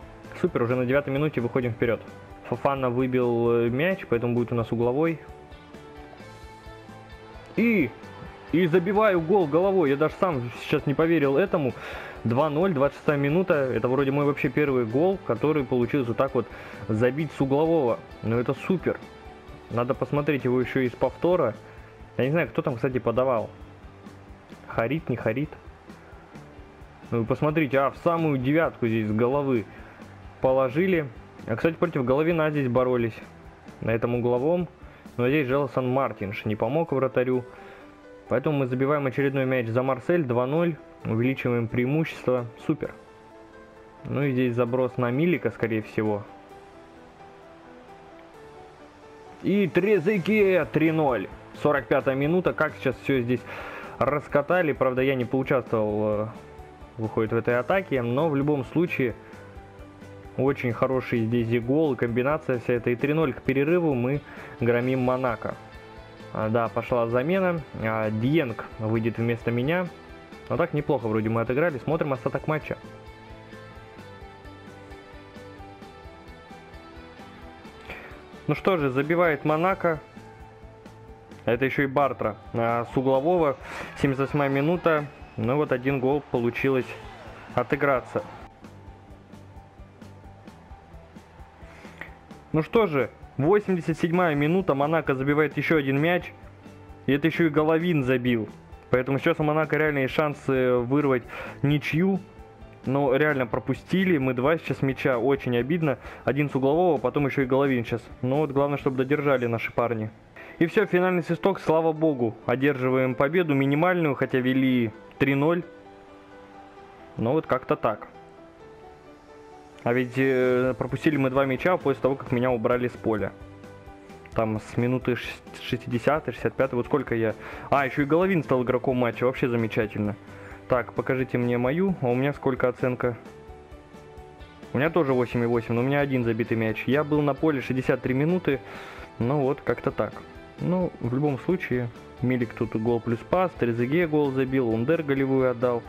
Супер, уже на девятой минуте выходим вперед. Фофана выбил мяч, поэтому будет у нас угловой. И... И забиваю гол головой. Я даже сам сейчас не поверил этому. два ноль, двадцать шестая минута. Это вроде мой вообще первый гол, который получился вот так вот забить с углового. Ну это супер. Надо посмотреть его еще из повтора. Я не знаю, кто там, кстати, подавал. Харит, не Харит. Ну вы посмотрите, а в самую девятку здесь с головы положили. А, кстати, против Головина здесь боролись. На этом угловом. Но здесь Желсон Мартинш не помог вратарю. Поэтому мы забиваем очередной мяч за Марсель. два ноль. Увеличиваем преимущество. Супер. Ну и здесь заброс на Милика, скорее всего. И Трезеге три ноль. сорок пятая минута. Как сейчас все здесь раскатали. Правда, я не поучаствовал, выходит, в этой атаке. Но в любом случае, очень хороший здесь и гол, и комбинация вся эта. И три ноль к перерыву мы громим Монако. А, да, пошла замена. А, Диенг выйдет вместо меня. Но так неплохо вроде мы отыграли. Смотрим остаток матча. Ну что же, забивает Монако. Это еще и Бартра а, с углового. семьдесят восьмая минута. Ну вот один гол получилось отыграться. Ну что же, восемьдесят седьмая минута. Монако забивает еще один мяч. И это еще и Головин забил. Поэтому сейчас у Монако реально есть шансы вырвать ничью. Но реально пропустили. Мы два сейчас мяча. Очень обидно. Один с углового, потом еще и Головин сейчас. Но вот главное, чтобы додержали наши парни. И все, финальный свисток, слава богу. Одерживаем победу минимальную, хотя вели три ноль. Но вот как-то так. А ведь э, пропустили мы два мяча после того, как меня убрали с поля. Там с минуты шестидесятой, шестьдесят пятой, вот сколько я... А, еще и Головин стал игроком матча, вообще замечательно. Так, покажите мне мою, а у меня сколько оценка? У меня тоже восемь и восемь, но у меня один забитый мяч. Я был на поле шестьдесят три минуты, ну вот, как-то так. Ну, в любом случае, Милик тут гол плюс пас, Трезеге гол забил, Ундер голевую отдал.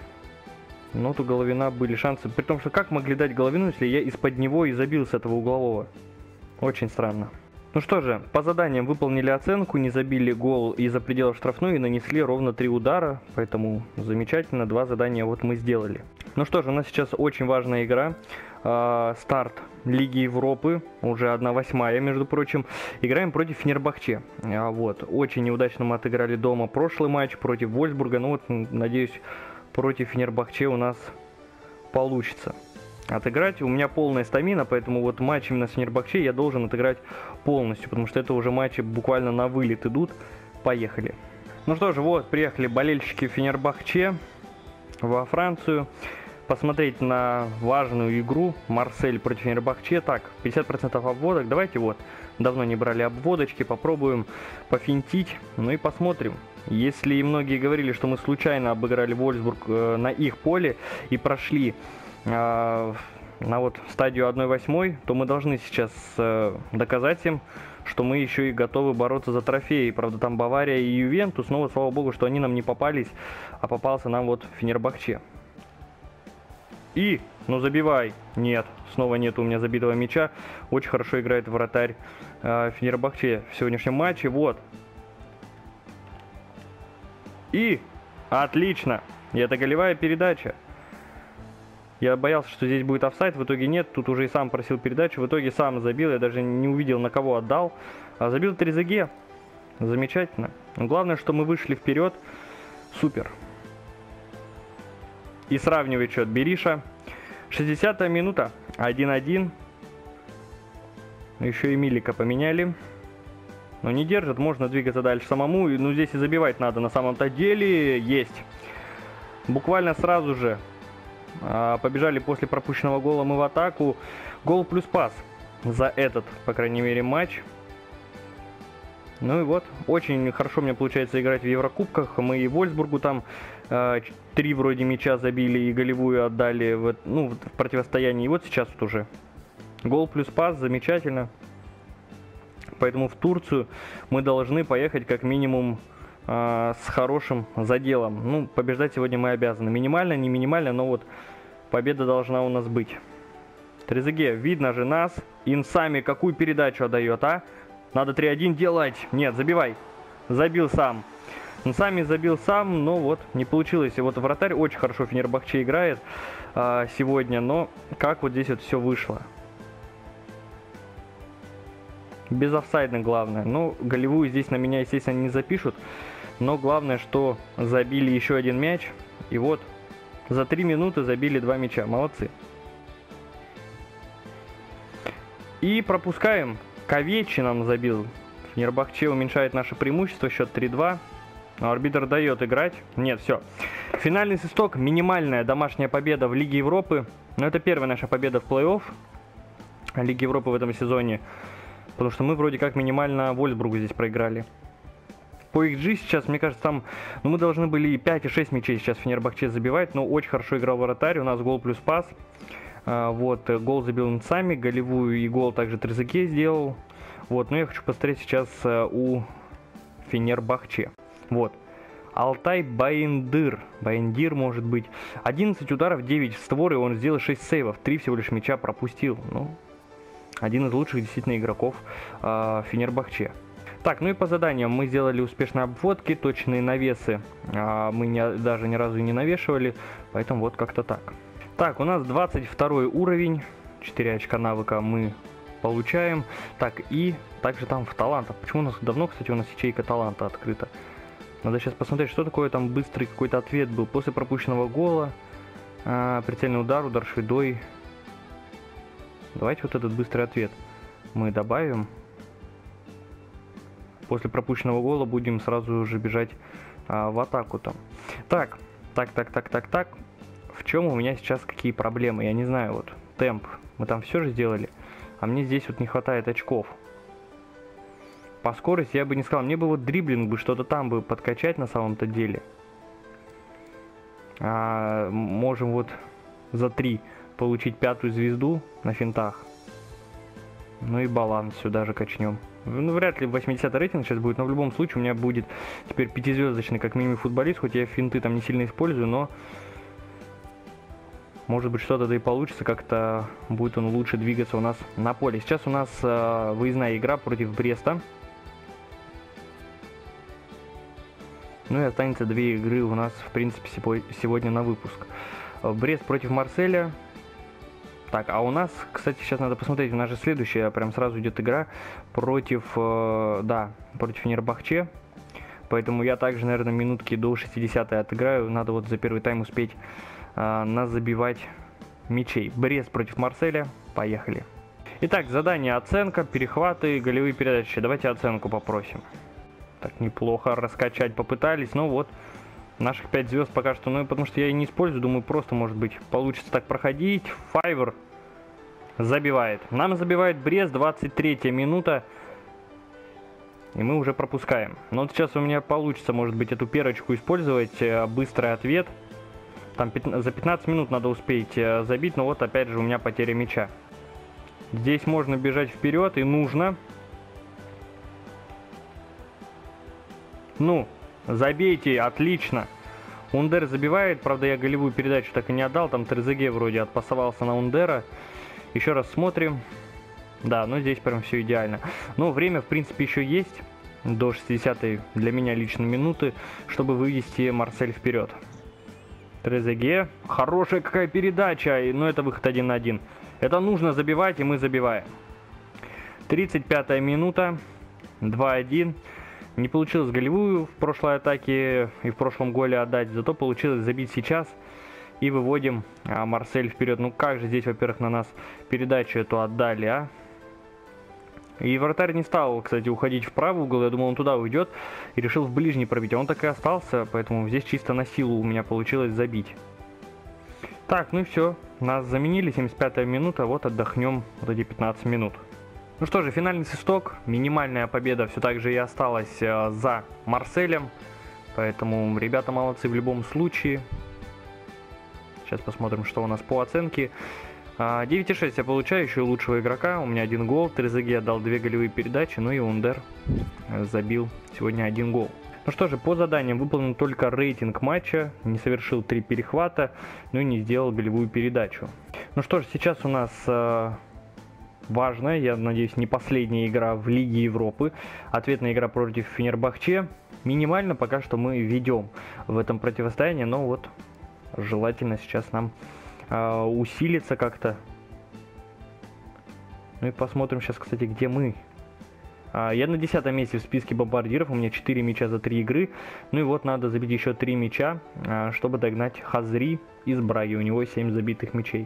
Но вот у Головина были шансы. При том, что как могли дать Головину, если я из-под него и забил с этого углового? Очень странно. Ну что же, по заданиям выполнили оценку, не забили гол из-за пределов штрафной и нанесли ровно три удара. Поэтому замечательно, два задания вот мы сделали. Ну что же, у нас сейчас очень важная игра. Э, старт Лиги Европы, уже одна восьмая, между прочим. Играем против Фенербахче. А, вот, очень неудачно мы отыграли дома прошлый матч против Вольсбурга. Ну вот, надеюсь, против Фенербахче у нас получится отыграть. У меня полная стамина, поэтому вот матч именно с Фенербахче я должен отыграть полностью, потому что это уже матчи буквально на вылет идут. Поехали. Ну что же, вот, приехали болельщики Фенербахче во Францию посмотреть на важную игру Марсель против Фенербахче. Так, пятьдесят процентов обводок. Давайте вот, давно не брали обводочки, попробуем пофинтить, ну и посмотрим. Если многие говорили, что мы случайно обыграли Вольсбург э, на их поле и прошли э, на вот стадию одна восьмая, то мы должны сейчас э, доказать им, что мы еще и готовы бороться за трофеи. Правда, там Бавария и Ювентус, но вот слава богу, что они нам не попались, а попался нам вот Фенербахче. И, ну забивай. Нет, снова нет у меня забитого мяча. Очень хорошо играет вратарь э, Фенербахче в сегодняшнем матче. Вот. И, отлично. И это голевая передача. Я боялся, что здесь будет офсайд, в итоге нет. Тут уже и сам просил передачу, в итоге сам забил. Я даже не увидел, на кого отдал. А забил Трезеге. Замечательно. Но главное, что мы вышли вперед. Супер. И сравнивает счет Бериша. шестидесятая минута. один один. Еще и Милика поменяли. Но не держит, можно двигаться дальше самому. Ну здесь и забивать надо на самом-то деле. Есть. Буквально сразу же а, побежали после пропущенного гола мы в атаку. Гол плюс пас за этот, по крайней мере, матч. Ну и вот, очень хорошо мне получается играть в Еврокубках. Мы и Вольсбургу там э, три вроде мяча забили и голевую отдали в, ну, в противостоянии. И вот сейчас вот уже гол плюс пас, замечательно. Поэтому в Турцию мы должны поехать как минимум э, с хорошим заделом. Ну, побеждать сегодня мы обязаны. Минимально, не минимально, но вот победа должна у нас быть. Трезеге, видно же нас. Инсами какую передачу отдает, а? Надо три один делать. Нет, забивай. Забил сам. Инсами забил сам, но вот не получилось. И вот вратарь очень хорошо Фенербахче играет а, сегодня, но как вот здесь вот все вышло. Без офсайда главное. Ну, голевую здесь на меня, естественно, не запишут. Но главное, что забили еще один мяч. И вот за три минуты забили два мяча. Молодцы. И пропускаем. Ковечи нам забил. Фенербахче уменьшает наше преимущество. Счет три два. Но арбитр дает играть. Нет, все. Финальный свисток. Минимальная домашняя победа в Лиге Европы. Но это первая наша победа в плей-офф Лиги Европы в этом сезоне. Потому что мы вроде как минимально Вольсбургу здесь проиграли. По икс джи сейчас, мне кажется, там ну, мы должны были и пять, и шесть мячей сейчас Фенербахче забивать. Но очень хорошо играл вратарь. У нас гол плюс пас. А, вот, гол забил Инсами. Голевую и гол также Трезеге сделал. Вот, но я хочу посмотреть сейчас а, у Фенербахче. Вот. Алтай Байндыр. Байндир, может быть. одиннадцать ударов, девять в створ, и он сделал шесть сейвов. три всего лишь мяча пропустил. Ну, один из лучших действительно игроков э, Фенербахче. Так, ну и по заданиям мы сделали успешные обводки, точные навесы э, мы не, даже ни разу не навешивали, поэтому вот как-то так. Так, у нас двадцать второй уровень, четыре очка навыка мы получаем. Так, и также там в талантах. Почему у нас давно, кстати, у нас ячейка таланта открыта? Надо сейчас посмотреть, что такое там быстрый какой-то ответ был. После пропущенного гола, э, прицельный удар, удар шведой. Давайте вот этот быстрый ответ мы добавим. После пропущенного гола будем сразу же бежать а, в атаку там. Так, так, так, так, так, так. В чем у меня сейчас какие проблемы? Я не знаю, вот темп. Мы там все же сделали. А мне здесь вот не хватает очков. По скорости я бы не сказал. Мне бы вот дриблинг бы что-то там бы подкачать на самом-то деле. А, можем вот за три получить пятую звезду на финтах. Ну и баланс сюда же качнем. Ну, вряд ли восьмидесятый рейтинг сейчас будет, но в любом случае у меня будет теперь пятизвездочный как минимум футболист, хоть я финты там не сильно использую, но может быть что-то да и получится, как-то будет он лучше двигаться у нас на поле. Сейчас у нас э, выездная игра против Бреста. Ну и останется две игры у нас, в принципе, сегодня на выпуск. Брест против Марселя. Так, а у нас, кстати, сейчас надо посмотреть, у нас же следующая, прям сразу идет игра против, э, да, против Фенербахче. Поэтому я также, наверное, минутки до шестидесятой отыграю. Надо вот за первый тайм успеть э, нас забивать мячей. Брест против Марселя. Поехали. Итак, задание оценка, перехваты, голевые передачи. Давайте оценку попросим. Так, неплохо раскачать попытались, но вот наших пять звезд пока что, ну потому что я и не использую, думаю, просто, может быть, получится так проходить. Файвер забивает. Нам забивает Брест, двадцать третья минута. И мы уже пропускаем. Но вот сейчас у меня получится, может быть, эту перочку использовать. Быстрый ответ. Там за пятнадцать минут надо успеть забить, но вот опять же у меня потеря мяча. Здесь можно бежать вперед и нужно. Ну, забейте, отлично. Ундер забивает, правда я голевую передачу так и не отдал, там Трезеге вроде отпасовался на Ундера. Еще раз смотрим. Да, ну здесь прям все идеально. Но время в принципе еще есть, до шестидесятой для меня лично минуты, чтобы вывести Марсель вперед. Трезеге, хорошая какая передача, но это выход один на один. Это нужно забивать, и мы забиваем. тридцать пятая минута, два один. Не получилось голевую в прошлой атаке и в прошлом голе отдать, зато получилось забить сейчас и выводим а, Марсель вперед. Ну как же здесь, во-первых, на нас передачу эту отдали, а? И вратарь не стал, кстати, уходить в правый угол, я думал, он туда уйдет и решил в ближний пробить, а он так и остался, поэтому здесь чисто на силу у меня получилось забить. Так, ну и все, нас заменили, семьдесят пятая минута, вот отдохнем вот эти пятнадцать минут. Ну что же, финальный свисток, минимальная победа все так же и осталась э, за Марселем, поэтому ребята молодцы в любом случае. Сейчас посмотрим, что у нас по оценке. девять и шесть я получаю, еще лучшего игрока, у меня один гол, Трезеге отдал две голевые передачи, ну и Ундер забил сегодня один гол. Ну что же, по заданиям выполнен только рейтинг матча, не совершил три перехвата, ну и не сделал голевую передачу. Ну что же, сейчас у нас э, важная, я надеюсь, не последняя игра в Лиге Европы. Ответная игра против Фенербахче. Минимально пока что мы ведем в этом противостоянии, но вот желательно сейчас нам э, усилиться как-то. Ну и посмотрим сейчас, кстати, где мы. Я на десятом месте в списке бомбардиров, у меня четыре мяча за три игры. Ну и вот надо забить еще три мяча, чтобы догнать Хазри из Браги, у него семь забитых мячей.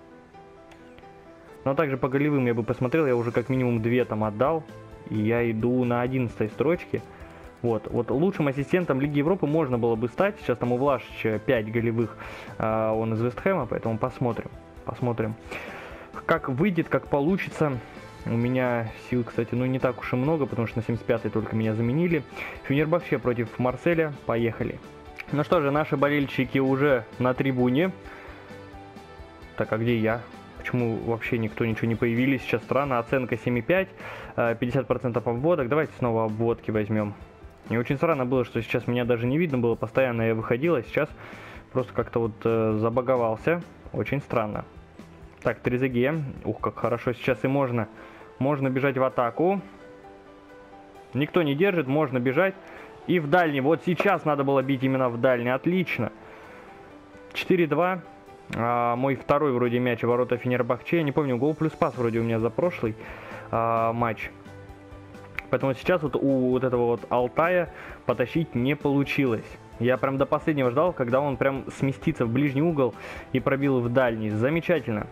Но также по голевым я бы посмотрел, я уже как минимум две там отдал. И я иду на одиннадцатой строчке. Вот, вот лучшим ассистентом Лиги Европы можно было бы стать. Сейчас там у Влашича пять голевых, он из Вестхэма, поэтому посмотрим. Посмотрим, как выйдет, как получится. У меня сил, кстати, ну не так уж и много, потому что на семьдесят пятой только меня заменили. Фенербахче против Марселя. Поехали. Ну что же, наши болельщики уже на трибуне. Так, а где я? Почему вообще никто ничего не появились? Сейчас странно. Оценка семь и пять, пятьдесят процентов обводок. Давайте снова обводки возьмем. И очень странно было, что сейчас меня даже не видно было. Постоянно я выходил, а сейчас просто как-то вот э, забаговался. Очень странно. Так, Трезеге. Ух, как хорошо сейчас и можно. Можно бежать в атаку. Никто не держит, можно бежать. И в дальний. Вот сейчас надо было бить именно в дальний. Отлично. четыре два. А, мой второй вроде мяч в ворота Фенербахче. Я не помню, гол плюс пас вроде у меня за прошлый а, матч. Поэтому сейчас вот у вот этого вот Алтая потащить не получилось. Я прям до последнего ждал, когда он прям сместится в ближний угол и пробил в дальний. Замечательно.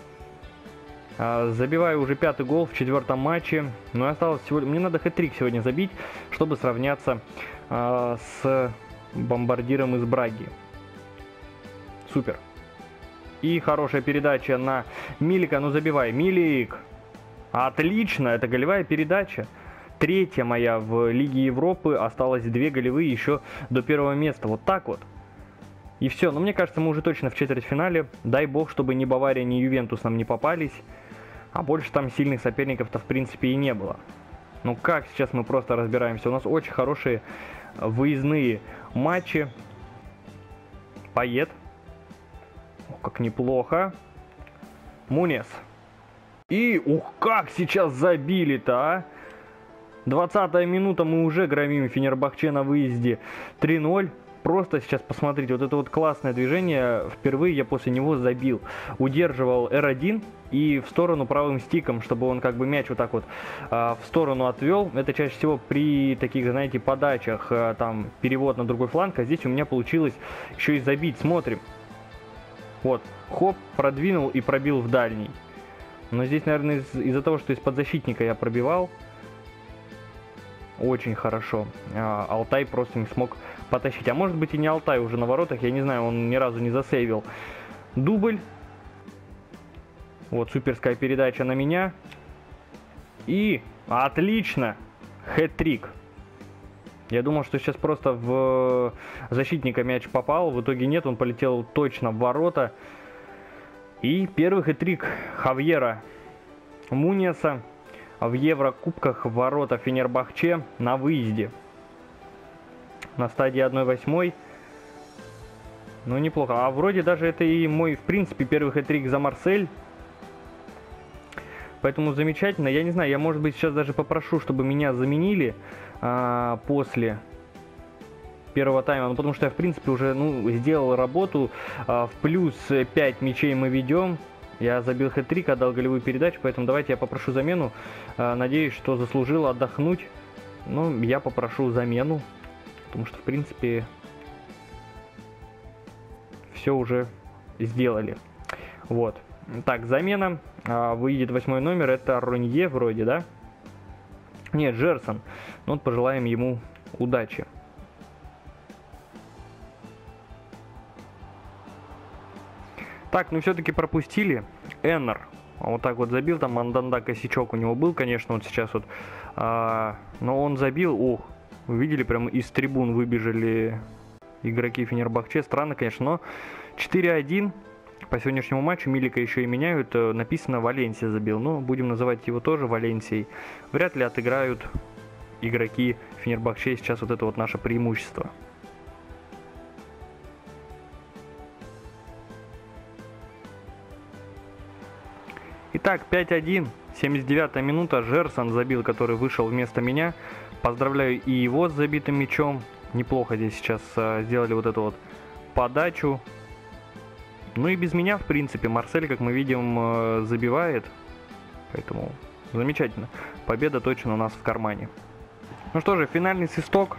Забиваю уже пятый гол в четвертом матче. Но осталось всего... Мне надо хэт-трик сегодня забить, чтобы сравняться э, с бомбардиром из Браги. Супер. И хорошая передача на Милика. Ну забивай, Милик. Отлично, это голевая передача. Третья моя в Лиге Европы. Осталось две голевые еще до первого места. Вот так вот. И все. Но мне кажется, мы уже точно в четвертьфинале. Дай бог, чтобы ни Бавария, ни Ювентус нам не попались. А больше там сильных соперников-то в принципе и не было. Ну как сейчас мы просто разбираемся. У нас очень хорошие выездные матчи. Поет. О, как неплохо. Мунес. И ух, как сейчас забили-то, а! двадцатая минута, мы уже громим Фенербахче на выезде три ноль. Просто сейчас посмотрите, вот это вот классное движение, впервые я после него забил. Удерживал эр один и в сторону правым стиком, чтобы он как бы мяч вот так вот а, в сторону отвел. Это чаще всего при таких, знаете, подачах, а, там перевод на другой фланг, а здесь у меня получилось еще и забить. Смотрим. Вот, хоп, продвинул и пробил в дальний. Но здесь, наверное, из- из-за того, что из-под защитника я пробивал, очень хорошо. А, Алтай просто не смог потащить. А может быть и не Алтай уже на воротах, я не знаю, он ни разу не засейвил. Дубль. Вот суперская передача на меня. И отлично. Хэт-трик. Я думал, что сейчас просто в защитника мяч попал. В итоге нет, он полетел точно в ворота. И первый хэт-трик Хавьера Мунеса в Еврокубках в ворота Фенербахче на выезде. На стадии одна восьмая. Ну, неплохо. А вроде даже это и мой, в принципе, первый хэт-трик за Марсель. Поэтому замечательно. Я не знаю, я, может быть, сейчас даже попрошу, чтобы меня заменили а, после первого тайма. Ну, потому что я, в принципе, уже ну, сделал работу. А, в плюс пять мячей мы ведем. Я забил хэт-трик, отдал голевую передачу. Поэтому давайте я попрошу замену. А, надеюсь, что заслужил отдохнуть. Ну, я попрошу замену. Потому что, в принципе, все уже сделали. Вот. Так, замена. А, выйдет восьмой номер. Это Ронье вроде, да? Нет, Жерсон. Ну, вот пожелаем ему удачи. Так, ну все-таки пропустили. Эннер. Вот так вот забил. Там Манданда косячок у него был, конечно, вот сейчас вот. А, но он забил. Ох. Вы видели, прям из трибун выбежали игроки Фенербахче. Странно, конечно, но четыре один по сегодняшнему матчу. Милика еще и меняют. Написано Валенсия забил. Но будем называть его тоже Валенсией. Вряд ли отыграют игроки Фенербахче сейчас вот это вот наше преимущество. Итак, пять один, семьдесят девятая минута, Жерсон забил, который вышел вместо меня. Поздравляю и его с забитым мячом. Неплохо здесь сейчас а, сделали вот эту вот подачу. Ну и без меня, в принципе, Марсель, как мы видим, а, забивает. Поэтому замечательно. Победа точно у нас в кармане. Ну что же, финальный свисток.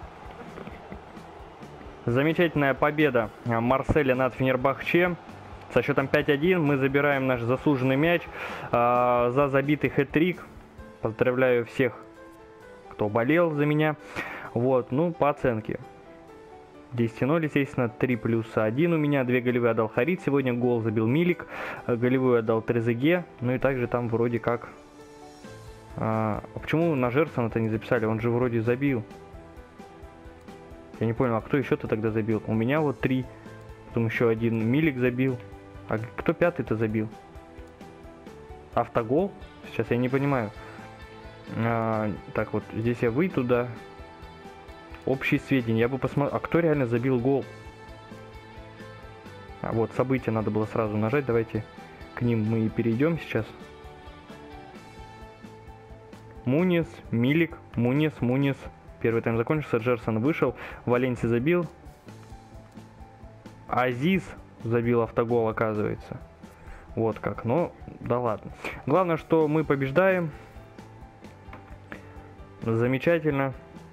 Замечательная победа Марселя над Фенербахче. Со счетом пять один мы забираем наш заслуженный мяч э, за забитый хэт-трик. Поздравляю всех, кто болел за меня. Вот, ну, по оценке. десять ноль, естественно, три плюс один у меня. Две голевые отдал Харит. Сегодня гол забил Милик. Голевую отдал Трезеге. Ну и также там вроде как... А, а почему на Жерсона-то не записали? Он же вроде забил. Я не понял, а кто еще-то тогда забил? У меня вот три. Потом еще один Милик забил. А кто пятый-то забил? Автогол? Сейчас я не понимаю. А, так вот, здесь я выйду туда. Общие сведения. Я бы посмотрел. А кто реально забил гол? А вот, события надо было сразу нажать. Давайте к ним мы и перейдем сейчас. Мунис, Милик, Мунис, Мунис. Первый тайм закончился, Джерсон вышел. Валенси забил. Азиз забил автогол, оказывается. Вот как. Ну, да ладно. Главное, что мы побеждаем. Замечательно.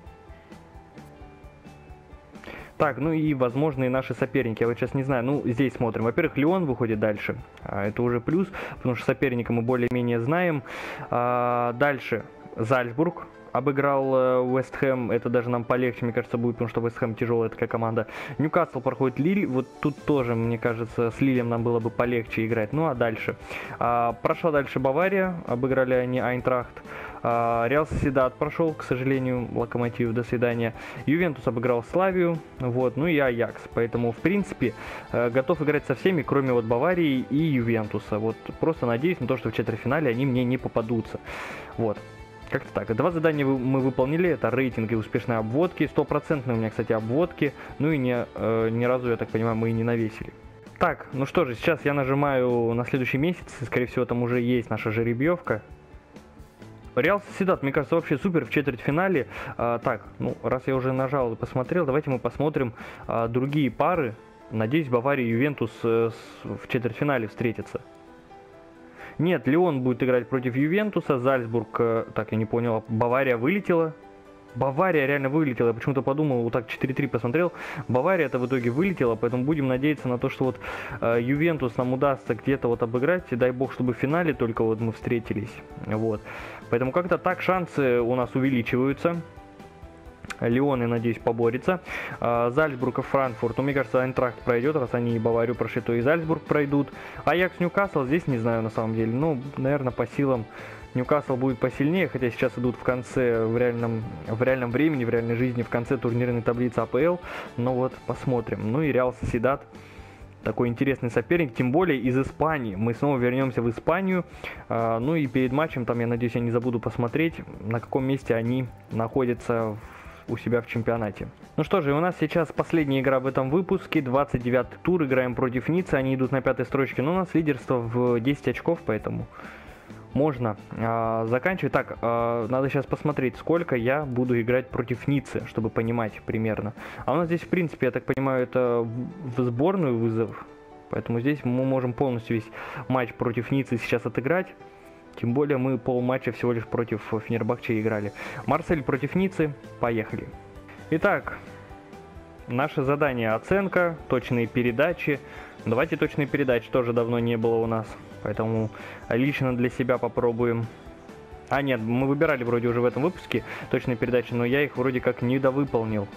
Так, ну и возможные наши соперники. Я вот сейчас не знаю. Ну, здесь смотрим. Во-первых, Лион выходит дальше. А, это уже плюс, потому что соперника мы более-менее знаем. А, дальше. Зальцбург обыграл Вест Хэм, это даже нам полегче, мне кажется, будет, потому что Вест Хэм тяжелая такая команда. Ньюкасл проходит Лиль, вот тут тоже, мне кажется, с Лилем нам было бы полегче играть. Ну а дальше. А, прошла дальше Бавария, обыграли они Айнтрахт. А, Реал Сосьедад прошел, к сожалению, Локомотив, до свидания. Ювентус обыграл Славию, вот, ну и Аякс. Поэтому, в принципе, готов играть со всеми, кроме вот Баварии и Ювентуса. Вот, просто надеюсь на то, что в четвертьфинале они мне не попадутся. Вот. Как-то так. Два задания мы выполнили. Это рейтинг и успешные обводки. Стопроцентные у меня, кстати, обводки. Ну и не, э, ни разу, я так понимаю, мы и не навесили. Так, ну что же, сейчас я нажимаю на следующий месяц. И, скорее всего, там уже есть наша жеребьевка. Реал Сосьедад, мне кажется, вообще супер в четвертьфинале. А, так, ну, раз я уже нажал и посмотрел, давайте мы посмотрим а, другие пары. Надеюсь, Бавария и Ювентус э, с, в четвертьфинале встретятся. Нет, Лион будет играть против Ювентуса, Зальцбург, так, я не понял, Бавария вылетела. Бавария реально вылетела, я почему-то подумал, вот так четыре три посмотрел, Бавария-то в итоге вылетела, поэтому будем надеяться на то, что вот э, Ювентус нам удастся где-то вот обыграть, и дай бог, чтобы в финале только вот мы встретились, вот. Поэтому как-то так шансы у нас увеличиваются. Лион, я надеюсь, поборется. Зальцбург и Франкфурт. Ну, мне кажется, Айнтрахт пройдет. Раз они и Баварию прошли, то и Зальцбург пройдут. Аякс, Ньюкасл, здесь не знаю на самом деле. Ну, наверное, по силам Ньюкасл будет посильнее. Хотя сейчас идут в конце, в реальном, в реальном времени, в реальной жизни, в конце турнирной таблицы АПЛ. Но вот, посмотрим. Ну и Реал Сосьедад. Такой интересный соперник, тем более из Испании. Мы снова вернемся в Испанию. А, ну и перед матчем, там, я надеюсь, я не забуду посмотреть, на каком месте они находятся в у себя в чемпионате. Ну что же, у нас сейчас последняя игра в этом выпуске, двадцать девятый тур, играем против Ниццы, они идут на пятой строчке, но у нас лидерство в десять очков, поэтому можно а, заканчивать. Так, а, надо сейчас посмотреть, сколько я буду играть против Ниццы, чтобы понимать примерно. А у нас здесь, в принципе, я так понимаю, это в сборную вызов, поэтому здесь мы можем полностью весь матч против Ниццы сейчас отыграть. Тем более мы полматча всего лишь против Фенербахче играли. Марсель против Ниццы. Поехали. Итак, наше задание оценка, точные передачи. Давайте точные передачи, тоже давно не было у нас. Поэтому лично для себя попробуем. А нет, мы выбирали вроде уже в этом выпуске точные передачи, но я их вроде как недовыполнил.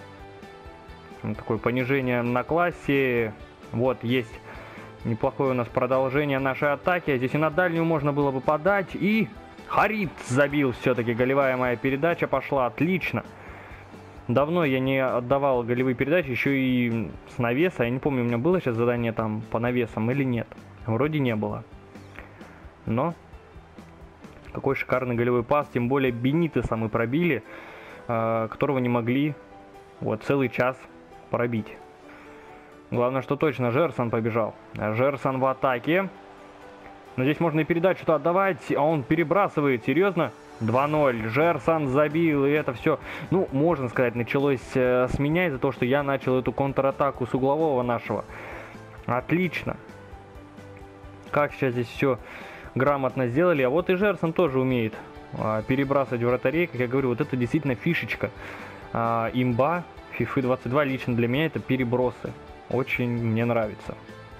Такое понижение на классе. Вот, есть. Неплохое у нас продолжение нашей атаки. Здесь и на дальнюю можно было бы подать. И Харит забил все-таки. Голевая моя передача пошла. Отлично. Давно я не отдавал голевые передачи. Еще и с навеса. Я не помню, у меня было сейчас задание там по навесам или нет. Вроде не было. Но какой шикарный голевой пас. Тем более Бенитеса мы пробили. э, которого не могли вот целый час пробить. Главное, что точно Жерсон побежал. Жерсон в атаке. Но здесь можно и передачу-то отдавать, а он перебрасывает. Серьезно? два ноль. Жерсон забил, и это все, ну, можно сказать, началось э, с меня из-за того, что я начал эту контратаку с углового нашего. Отлично. Как сейчас здесь все грамотно сделали. А вот и Жерсон тоже умеет э, перебрасывать вратарей. Как я говорю, вот это действительно фишечка. Э, имба фифа двадцать два лично для меня это перебросы. Очень мне нравится.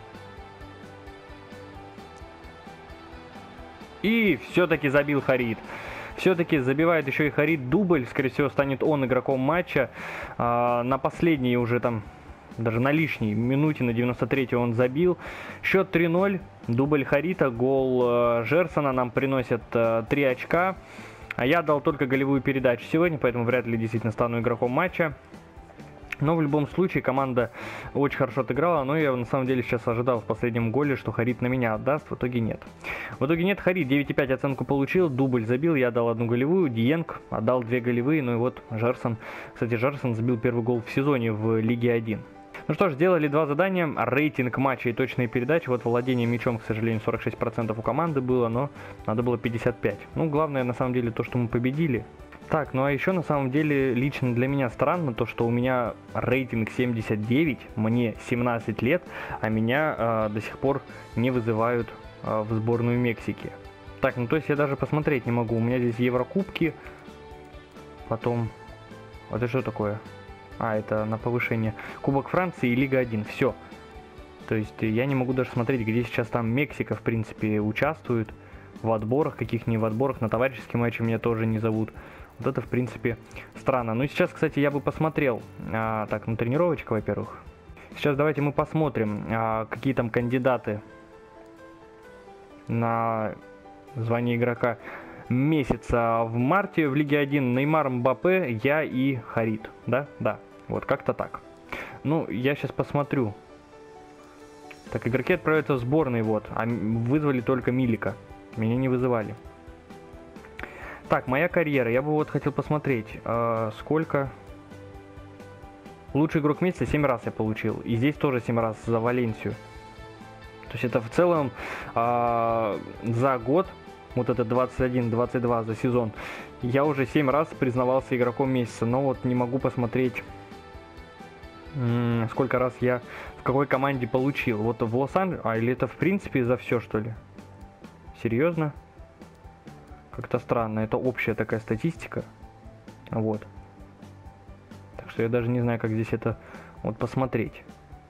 И все-таки забил Харит. Все-таки забивает еще и Харит дубль. Скорее всего, станет он игроком матча. А, на последней уже там, даже на лишней минуте, на девяносто третьей он забил. Счет три ноль. Дубль Харита, гол э, Жерсона нам приносят э, три очка. А я дал только голевую передачу сегодня, поэтому вряд ли действительно стану игроком матча. Но в любом случае команда очень хорошо отыграла, но я на самом деле сейчас ожидал в последнем голе, что Харит на меня отдаст, в итоге нет. В итоге нет, Харит девять и пять оценку получил, дубль забил, я дал одну голевую, Диенг отдал две голевые, ну и вот Жерсон, кстати, Жерсон забил первый гол в сезоне в Лиге один. Ну что ж, сделали два задания, рейтинг матча и точные передачи, вот владение мячом, к сожалению, сорок шесть процентов у команды было, но надо было пятьдесят пять. Ну, главное на самом деле то, что мы победили. Так, ну а еще на самом деле лично для меня странно то, что у меня рейтинг семьдесят девять, мне семнадцать лет, а меня э, до сих пор не вызывают э, в сборную Мексики. Так, ну то есть я даже посмотреть не могу, у меня здесь Еврокубки, потом, это что такое? А, это на повышение. Кубок Франции и Лига один, все. То есть я не могу даже смотреть, где сейчас там Мексика в принципе участвует, в отборах, каких не в отборах, на товарищеские матчи меня тоже не зовут. Вот это, в принципе, странно. Ну и сейчас, кстати, я бы посмотрел. А, так, ну тренировочка, во-первых. Сейчас давайте мы посмотрим, а, какие там кандидаты на звание игрока месяца в марте в Лиге один. Неймар, Мбаппе, я и Харит. Да? Да. Вот как-то так. Ну, я сейчас посмотрю. Так, игроки отправляются в сборные, вот. А вызвали только Милика. Меня не вызывали. Так, моя карьера. Я бы вот хотел посмотреть, э, сколько... Лучший игрок месяца семь раз я получил. И здесь тоже семь раз за Валенсию. То есть это в целом э, за год, вот это двадцать один двадцать два за сезон, я уже семь раз признавался игроком месяца. Но вот не могу посмотреть, м- сколько раз я в какой команде получил. Вот в Лос-Анджелесе... А, или это в принципе за все, что ли? Серьезно? Как-то странно, это общая такая статистика. Вот. Так что я даже не знаю, как здесь это вот посмотреть.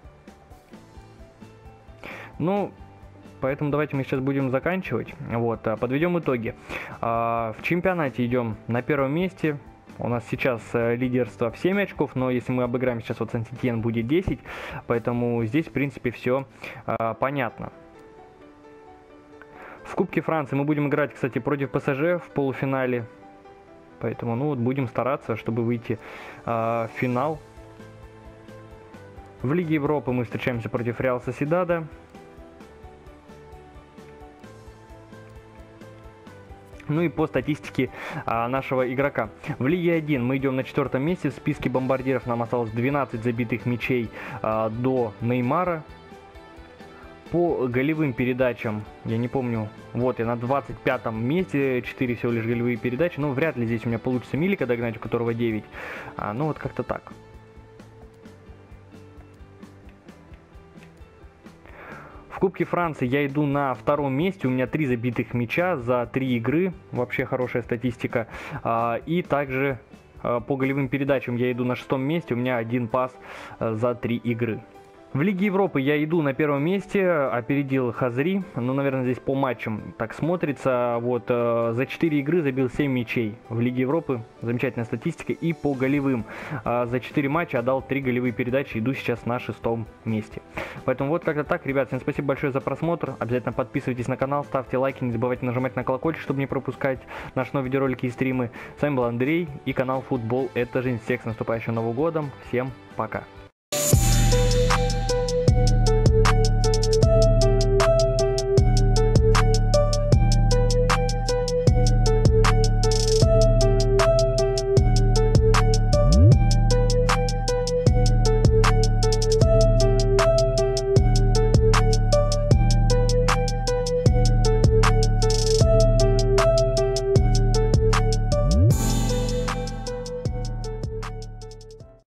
Ну, поэтому давайте мы сейчас будем заканчивать. Вот, подведем итоги. В чемпионате идем на первом месте. У нас сейчас лидерство в семь очков, но если мы обыграем сейчас вот Сан-Сетьен, будет десять. Поэтому здесь, в принципе, все понятно. В Кубке Франции мы будем играть, кстати, против ПСЖ в полуфинале. Поэтому, ну вот, будем стараться, чтобы выйти э, в финал. В Лиге Европы мы встречаемся против Реал Соседада. Ну и по статистике а, нашего игрока. В Лиге один мы идем на четвертом месте. В списке бомбардиров нам осталось двенадцать забитых мячей а, до Неймара. По голевым передачам, я не помню, вот я на двадцать пятом месте, четыре всего лишь голевые передачи, но вряд ли здесь у меня получится Милика догнать, у которого девять, а, ну вот как-то так. В Кубке Франции я иду на втором месте, у меня три забитых мяча за три игры, вообще хорошая статистика, а, и также а, по голевым передачам я иду на шестом месте, у меня один пас а, за три игры. В Лиге Европы я иду на первом месте, опередил Хазри, ну, наверное, здесь по матчам так смотрится, вот, э, за четыре игры забил семь мячей в Лиге Европы, замечательная статистика, и по голевым, э, за четыре матча отдал три голевые передачи, иду сейчас на шестом месте. Поэтому вот как-то так, ребят, всем спасибо большое за просмотр, обязательно подписывайтесь на канал, ставьте лайки, не забывайте нажимать на колокольчик, чтобы не пропускать наши новые видеоролики и стримы. С вами был Андрей и канал Футбол Это Жизнь, всех с наступающим Новым годом, всем пока!